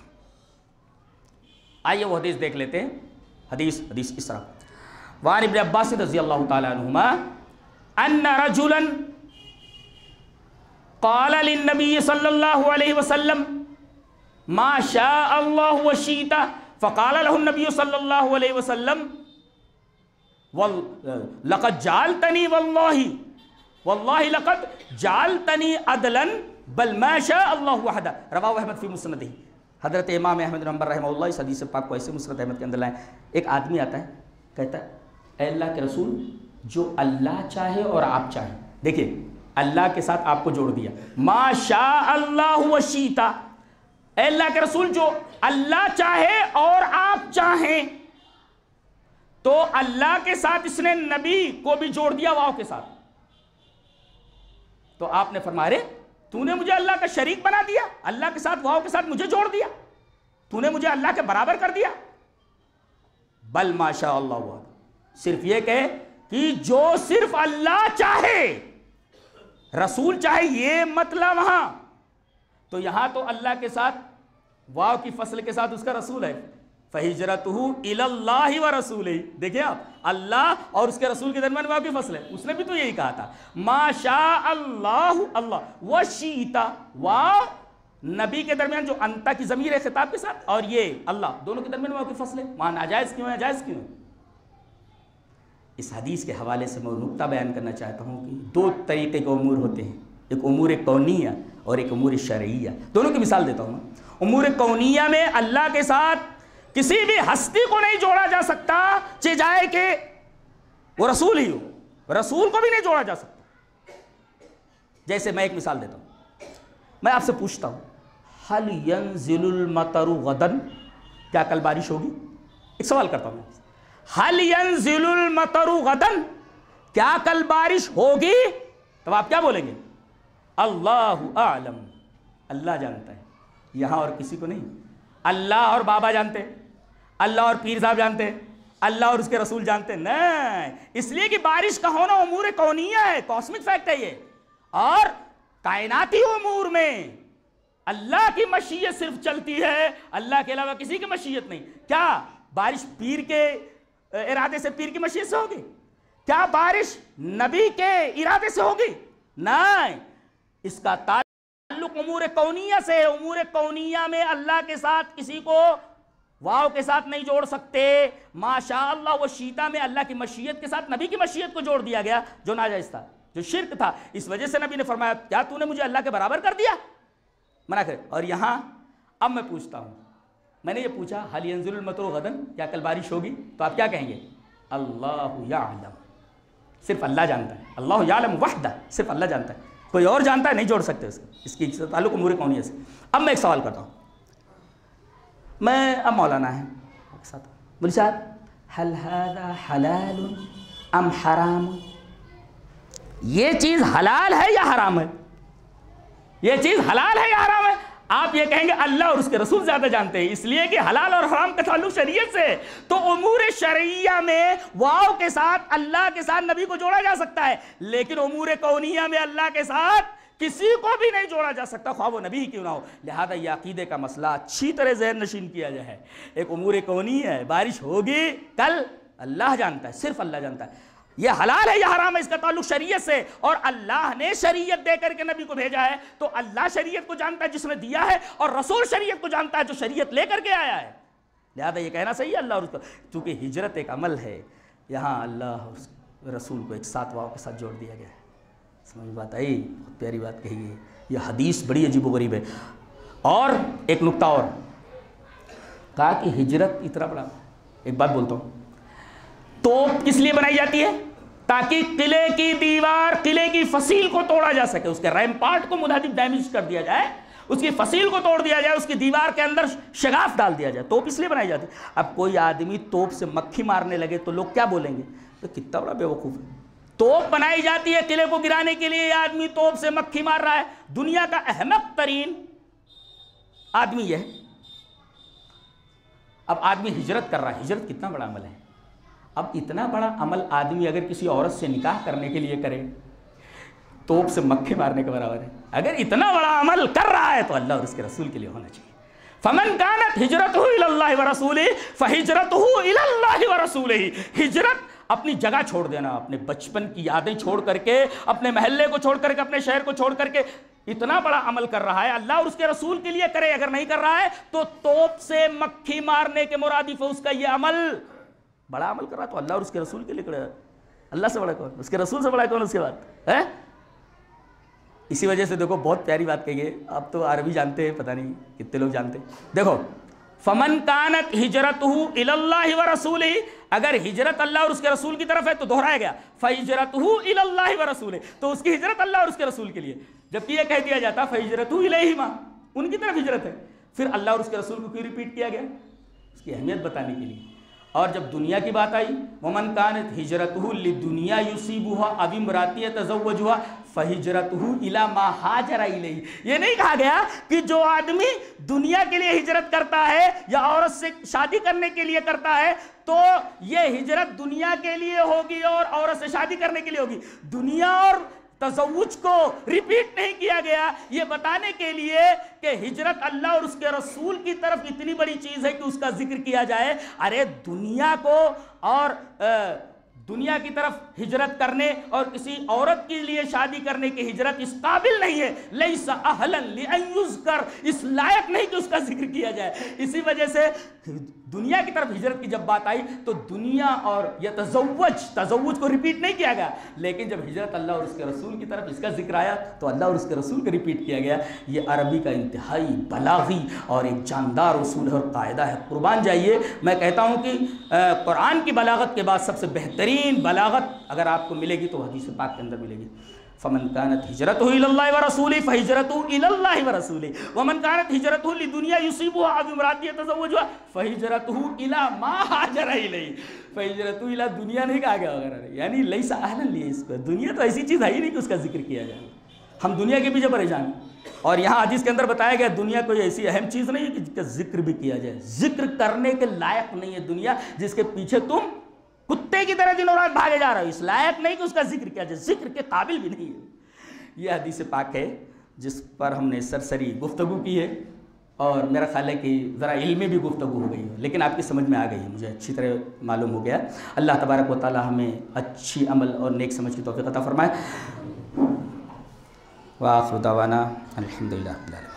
آئیے وہ حدیث دیکھ لیتے ہیں. حدیث حدیث اس طرح وعن ابن عباس رضی اللہ تعالی عنہما ان رجلا قال للنبي صلی اللہ علیہ وسلم ما شاء اللہ وشئت فقال له النبي صلی اللہ علیہ وسلم لقد جعلتنی واللہ واللہ لقد جعلتنی عدلا بل ما شاء اللہ وحدہ. رواہ احمد فی مسندہ. حضرت امام احمد بن حنبل رحمہ اللہ اس حدیث پاک کو ایسے مسند احمد کے اندر لائیں. ایک آدمی آتا ہے کہتا ہے اے اللہ کے رسول جو اللہ چاہے اور آپ چاہیں. دیکھیں اللہ کے ساتھ آپ کو جوڑ دیا، ما شاء اللہ وشئت. اے اللہ کے رسول جو اللہ چاہے اور آپ چاہیں، تو اللہ کے ساتھ اس نے نبی کو بھی جوڑ دیا واو کے ساتھ. تو آپ نے فرمایا رے تو نے مجھے اللہ کا شریک بنا دیا, اللہ کے ساتھ واؤ کے ساتھ مجھے جوڑ دیا, تو نے مجھے اللہ کے برابر کر دیا. بل ماشاء اللہ ہوا, صرف یہ کہے کہ جو صرف اللہ چاہے, رسول چاہے, یہ مطلب وہاں تو یہاں تو اللہ کے ساتھ واو کی فصل کے ساتھ اس کا رسول ہے. فَهِجْرَتُهُ إِلَى اللَّهِ وَرَسُولِهِ, دیکھیں آپ اللہ اور اس کے رسول کے درمیان واو کی فصل ہے. اس نے بھی تو یہی کہا تھا ما شاء اللہ اللہ وشیتا, واو نبی کے درمیان جو انتا کی ضمیر ہے خطاب کے ساتھ, اور یہ اللہ دونوں کے درمیان واو کی فصل ہے. وہاں ناجائز کیوں ہے, جائز کیوں ہے؟ اس حدیث کے حوالے سے میں نقطہ بیان کرنا چاہتا ہوں کہ دو طریقے کے امور ہوتے ہیں, ایک امور کونیہ اور ایک امور شرعیہ. دونوں کی مثال دیتا ہوں. امور کونیہ میں اللہ کے ساتھ کسی بھی ہستی کو نہیں جوڑا جا سکتا, چاہے جائے کہ وہ رسول ہی ہو, رسول کو بھی نہیں جوڑا جا سکتا. جیسے میں ایک مثال دیتا ہوں, میں آپ سے پوچھتا ہوں حل ینزل المطر غدا, کیا کل بارش ہوگی؟ ایک سوال کرتا ہوں میں, حل ینزل المطر غدا, کیا کل بارش ہوگی؟ تب آپ کیا بولیں گے؟ اللہ اعلم, اللہ جانتا ہے. یہاں اور کسی کو نہیں. اللہ اور بابا جانتے, اللہ اور پیر صاحب جانتے, اللہ اور اس کے رسول جانتے نہیں, اس لیے کہ بارش کا ہونا امور کونیہ ہے, کاسمک فیکٹ ہے یہ. اور کائناتی امور میں اللہ کی مشیت صرف چلتی ہے, اللہ کے علاوہ کسی کی مشیت نہیں. کیا بارش پیر کے ارادے سے پیر کی مشیت سے ہوگی؟ کیا بارش نبی کے ارادے سے ہوگی؟ نہیں, اس کا تعلق امور کونیہ سے. امور کونیہ میں اللہ کے ساتھ کسی کو واو کے ساتھ نہیں جوڑ سکتے. ماشاء اللہ و شیتا میں اللہ کی مشیت کے ساتھ نبی کی مشیت کو جوڑ دیا گیا, جو ناجائز تھا, جو شرک تھا. اس وجہ سے نبی نے فرمایا کیا تو نے مجھے اللہ کے برابر کر دیا؟ منع کرے. اور یہاں اب میں پوچھتا ہوں, میں نے یہ پوچھا حل ینزل المطر غدا, کیا کل بارش ہوگی؟ تو آپ کیا کہیں گے؟ اللہ یعلم, صرف اللہ جانتا ہے. اللہ یعلم وحدہ, صرف اللہ جانتا ہے, کوئی اور جانتا ہے نہیں جوڑ سکتے اس کو, اس کی تعلق امور کونیہ سے. اب میں ایک سوال کرتا ہوں, میں اب مولانا ہے بولی صاحب حل هذا حلال ام حرام, یہ چیز حلال ہے یا حرام ہے؟ یہ چیز حلال ہے یا حرام ہے؟ آپ یہ کہیں گے اللہ اور اس کے رسول زیادہ جانتے ہیں, اس لیے کہ حلال اور حرام کا تعلق شریعت سے. تو امور شرعیہ میں واو کے ساتھ اللہ کے ساتھ نبی کو جوڑا جا سکتا ہے, لیکن امور کونیہ میں اللہ کے ساتھ کسی کو بھی نہیں جوڑا جا سکتا, خواہ وہ نبی ہی کیوں نہ ہو. لہذا یہ عقیدے کا مسئلہ اچھی طرح ذہن نشین کیا جائے. ایک امور کونیہ ہے, بارش ہوگی کل, اللہ جانتا ہے, صرف اللہ جانتا ہے. یہ حلال ہے یا حرام ہے, اس کا تعلق شریعت سے, اور اللہ نے شریعت دے کر کے نبی کو بھیجا ہے, تو اللہ شریعت کو جانتا ہے جس نے دیا ہے, اور رسول شریعت کو جانتا ہے جو شریعت لے کر کے آیا ہے. لہذا یہ کہنا صحیح ہے اللہ اور اس کو, چونکہ ہجرت ایک عمل ہے, یہاں اللہ اور رسول کو ایک ساتھ واو کے ساتھ جوڑ دیا گیا ہے. سمجھ بات آئی؟ بہت پیاری بات کہی ہے. یہ حدیث بڑی عجیب و غریب ہے. اور ایک نقطہ اور کہا کہ ہجرت اتنا بڑا, ایک بات بولتا ہوں, توپ کس لیے بنائی جاتی ہے؟ تاکہ قلعے کی دیوار, قلعے کی فصیل کو توڑا جا سکے, اس کے ریم پارٹ کو منہدم ڈیمیج کر دیا جائے, اس کی فصیل کو توڑ دیا جائے, اس کی دیوار کے اندر شگاف ڈال دیا جائے. توپ اس لیے بنائی جاتی ہے. اب کوئی آدمی توپ سے مکھی مارنے لگے تو لوگ کیا بولیں گے؟ تو کتنا بڑا بیوقوف ہے. توپ بنائی جاتی ہے قلعے کو گرانے کے لیے, یہ آدمی توپ سے مکھی مار رہا ہے. دنیا کا احمق ترین آدمی یہ ہے. اب آدمی ہجرت کر رہا ہے, ہجرت کتنا بڑا عمل ہے. اب اتنا بڑا عمل آدمی اگر کسی عورت سے نکاح کرنے کے لیے کرے, توپ سے مکھے مارنے کے برابر ہے. اگر اتنا بڑا عمل کر رہا ہے تو اللہ اور اس کے رسول کے لیے ہونا چاہیے. فمن كانت ہجرتہ الی اللہ ورسولہ فہجرتہ الی اللہ ورسولہ. ہجرت اپنی جگہ چھوڑ دینا, اپنے بچپن کی یادیں چھوڑ کر کے, اپنے محلے کو چھوڑ کر کے, اپنے شہر کو چھوڑ کر کے اتنا بڑا عمل کر رہا ہے, اللہ اور اس کے رسول کے لیے کرے. اگر نہیں کر رہا ہے تو توپ سے مکھی مارنے کے مرادف ہے اس کا یہ عمل. بڑا عمل کر رہا ہے تو اللہ اور اس کے رسول کے لیے کرے. اللہ سے بڑا کون؟ اس کے رسول سے بڑا کون اس کے بعد ہے؟ اسی وجہ سے دیکھو بہت پیاری بات کہی ہے. آپ تو عربی جانتے ہیں, پتہ نہیں کتنے لوگ جانتے ہیں. دیکھو فمن کانت ہجرتہ الی اللہ ورسولہ, اگر ہجرت اللہ اور اس کے رسول کی طرف ہے تو دہرایا گیا فہجرتہ الی اللہ ورسولہ, تو اس کی ہجرت اللہ اور اس کے رسول کے لیے. جبکہ یہ کہہ دیا جاتا فہجرتہ الیہما, ان کی طرف ہجرت ہے, پھر اللہ اور اس کے رسول کو کیوں ریپیٹ کیا گیا؟ اس کی اہمیت بتانے کے لیے. اور جب دنیا کی بات آئی ومن کانت ہجرتہ لدنیا یصیبھا او امرأۃ یتزوجھا فہجرتہ الی ما ہاجر الیہ. یہ نہیں کہا گیا کہ جو آدمی دنیا کے لیے ہجرت کرتا ہے یا عورت سے شادی کرنے کے لیے کرتا ہے تو یہ ہجرت دنیا کے لیے ہوگی اور عورت سے شادی کرنے کے لیے ہوگی. دنیا اور تزوج کو ریپیٹ نہیں کیا گیا یہ بتانے کے لیے کہ ہجرت اللہ اور اس کے رسول کی طرف اتنی بڑی چیز ہے کہ اس کا ذکر کیا جائے. ارے دنیا کو اور دنیا کی طرف ہجرت کرنے اور کسی عورت کے لیے شادی کرنے کی ہجرت اس قابل نہیں ہے. لیس اہلا لان یذکر، اس لائق نہیں کہ اس کا ذکر کیا جائے. اسی وجہ سے دنیا کی طرف ہجرت کی جب بات آئی تو دنیا اور یتزوج تزوج کو ریپیٹ نہیں کیا گیا، لیکن جب ہجرت اللہ اور اس کے رسول کی طرف اس کا ذکر آیا تو اللہ اور اس کے رسول کو ریپیٹ کیا گیا. یہ عربی کا انتہائی بلاغی اور ایک جاندار اصول ہے اور قاعدہ ہے. قربان جائیے، میں کہتا ہوں کہ قرآن کی بلاغت کے بعد سب سے بہترین بلاغت اگر آپ کو ملے گی تو حدیث پاک کے اندر ملے گی. فمن كانت هجرته الى الله ورسوله فهجرته الى الله ورسوله ومن كانت هجرته لدنيا يصيبها او امرأة يتزوجها فهجرته الى ما هاجر اليه. فهجرته الى دنیا نہیں کہا گیا وغیرہ، یعنی لیس اہلا لیے. اس کو دنیا تو ایسی چیز ہے ہی نہیں کہ اس کا ذکر کیا جائے. ہم دنیا کے پیچھے پریشان ہیں اور یہاں حدیث کے اندر بتایا گیا دنیا کوئی ایسی اہم چیز نہیں ہے کہ جس کا ذکر بھی کیا جائے. ذکر کرنے کے لائق نہیں ہے دنیا جس کے پیچھے تم کتے کی طرح دن اور رات بھاگے جا رہا ہو. اس لائق نہیں کہ اس کا ذکر کیا جائے، ذکر کے قابل بھی نہیں ہے. یہ حدیث پاک ہے جس پر ہم نے سرسری گفتگو کی ہے اور میرا خیال ہے کہ ذرا علمی بھی گفتگو ہو گئی ہے، لیکن آپ کی سمجھ میں آ گئی ہے، مجھے اچھی طرح معلوم ہو گیا. اللہ تبارک و تعالی ہمیں اچھی عمل اور نیک سمجھ کی توفیق عطا فرمائے. وآخر دعوانا الحمدللہ.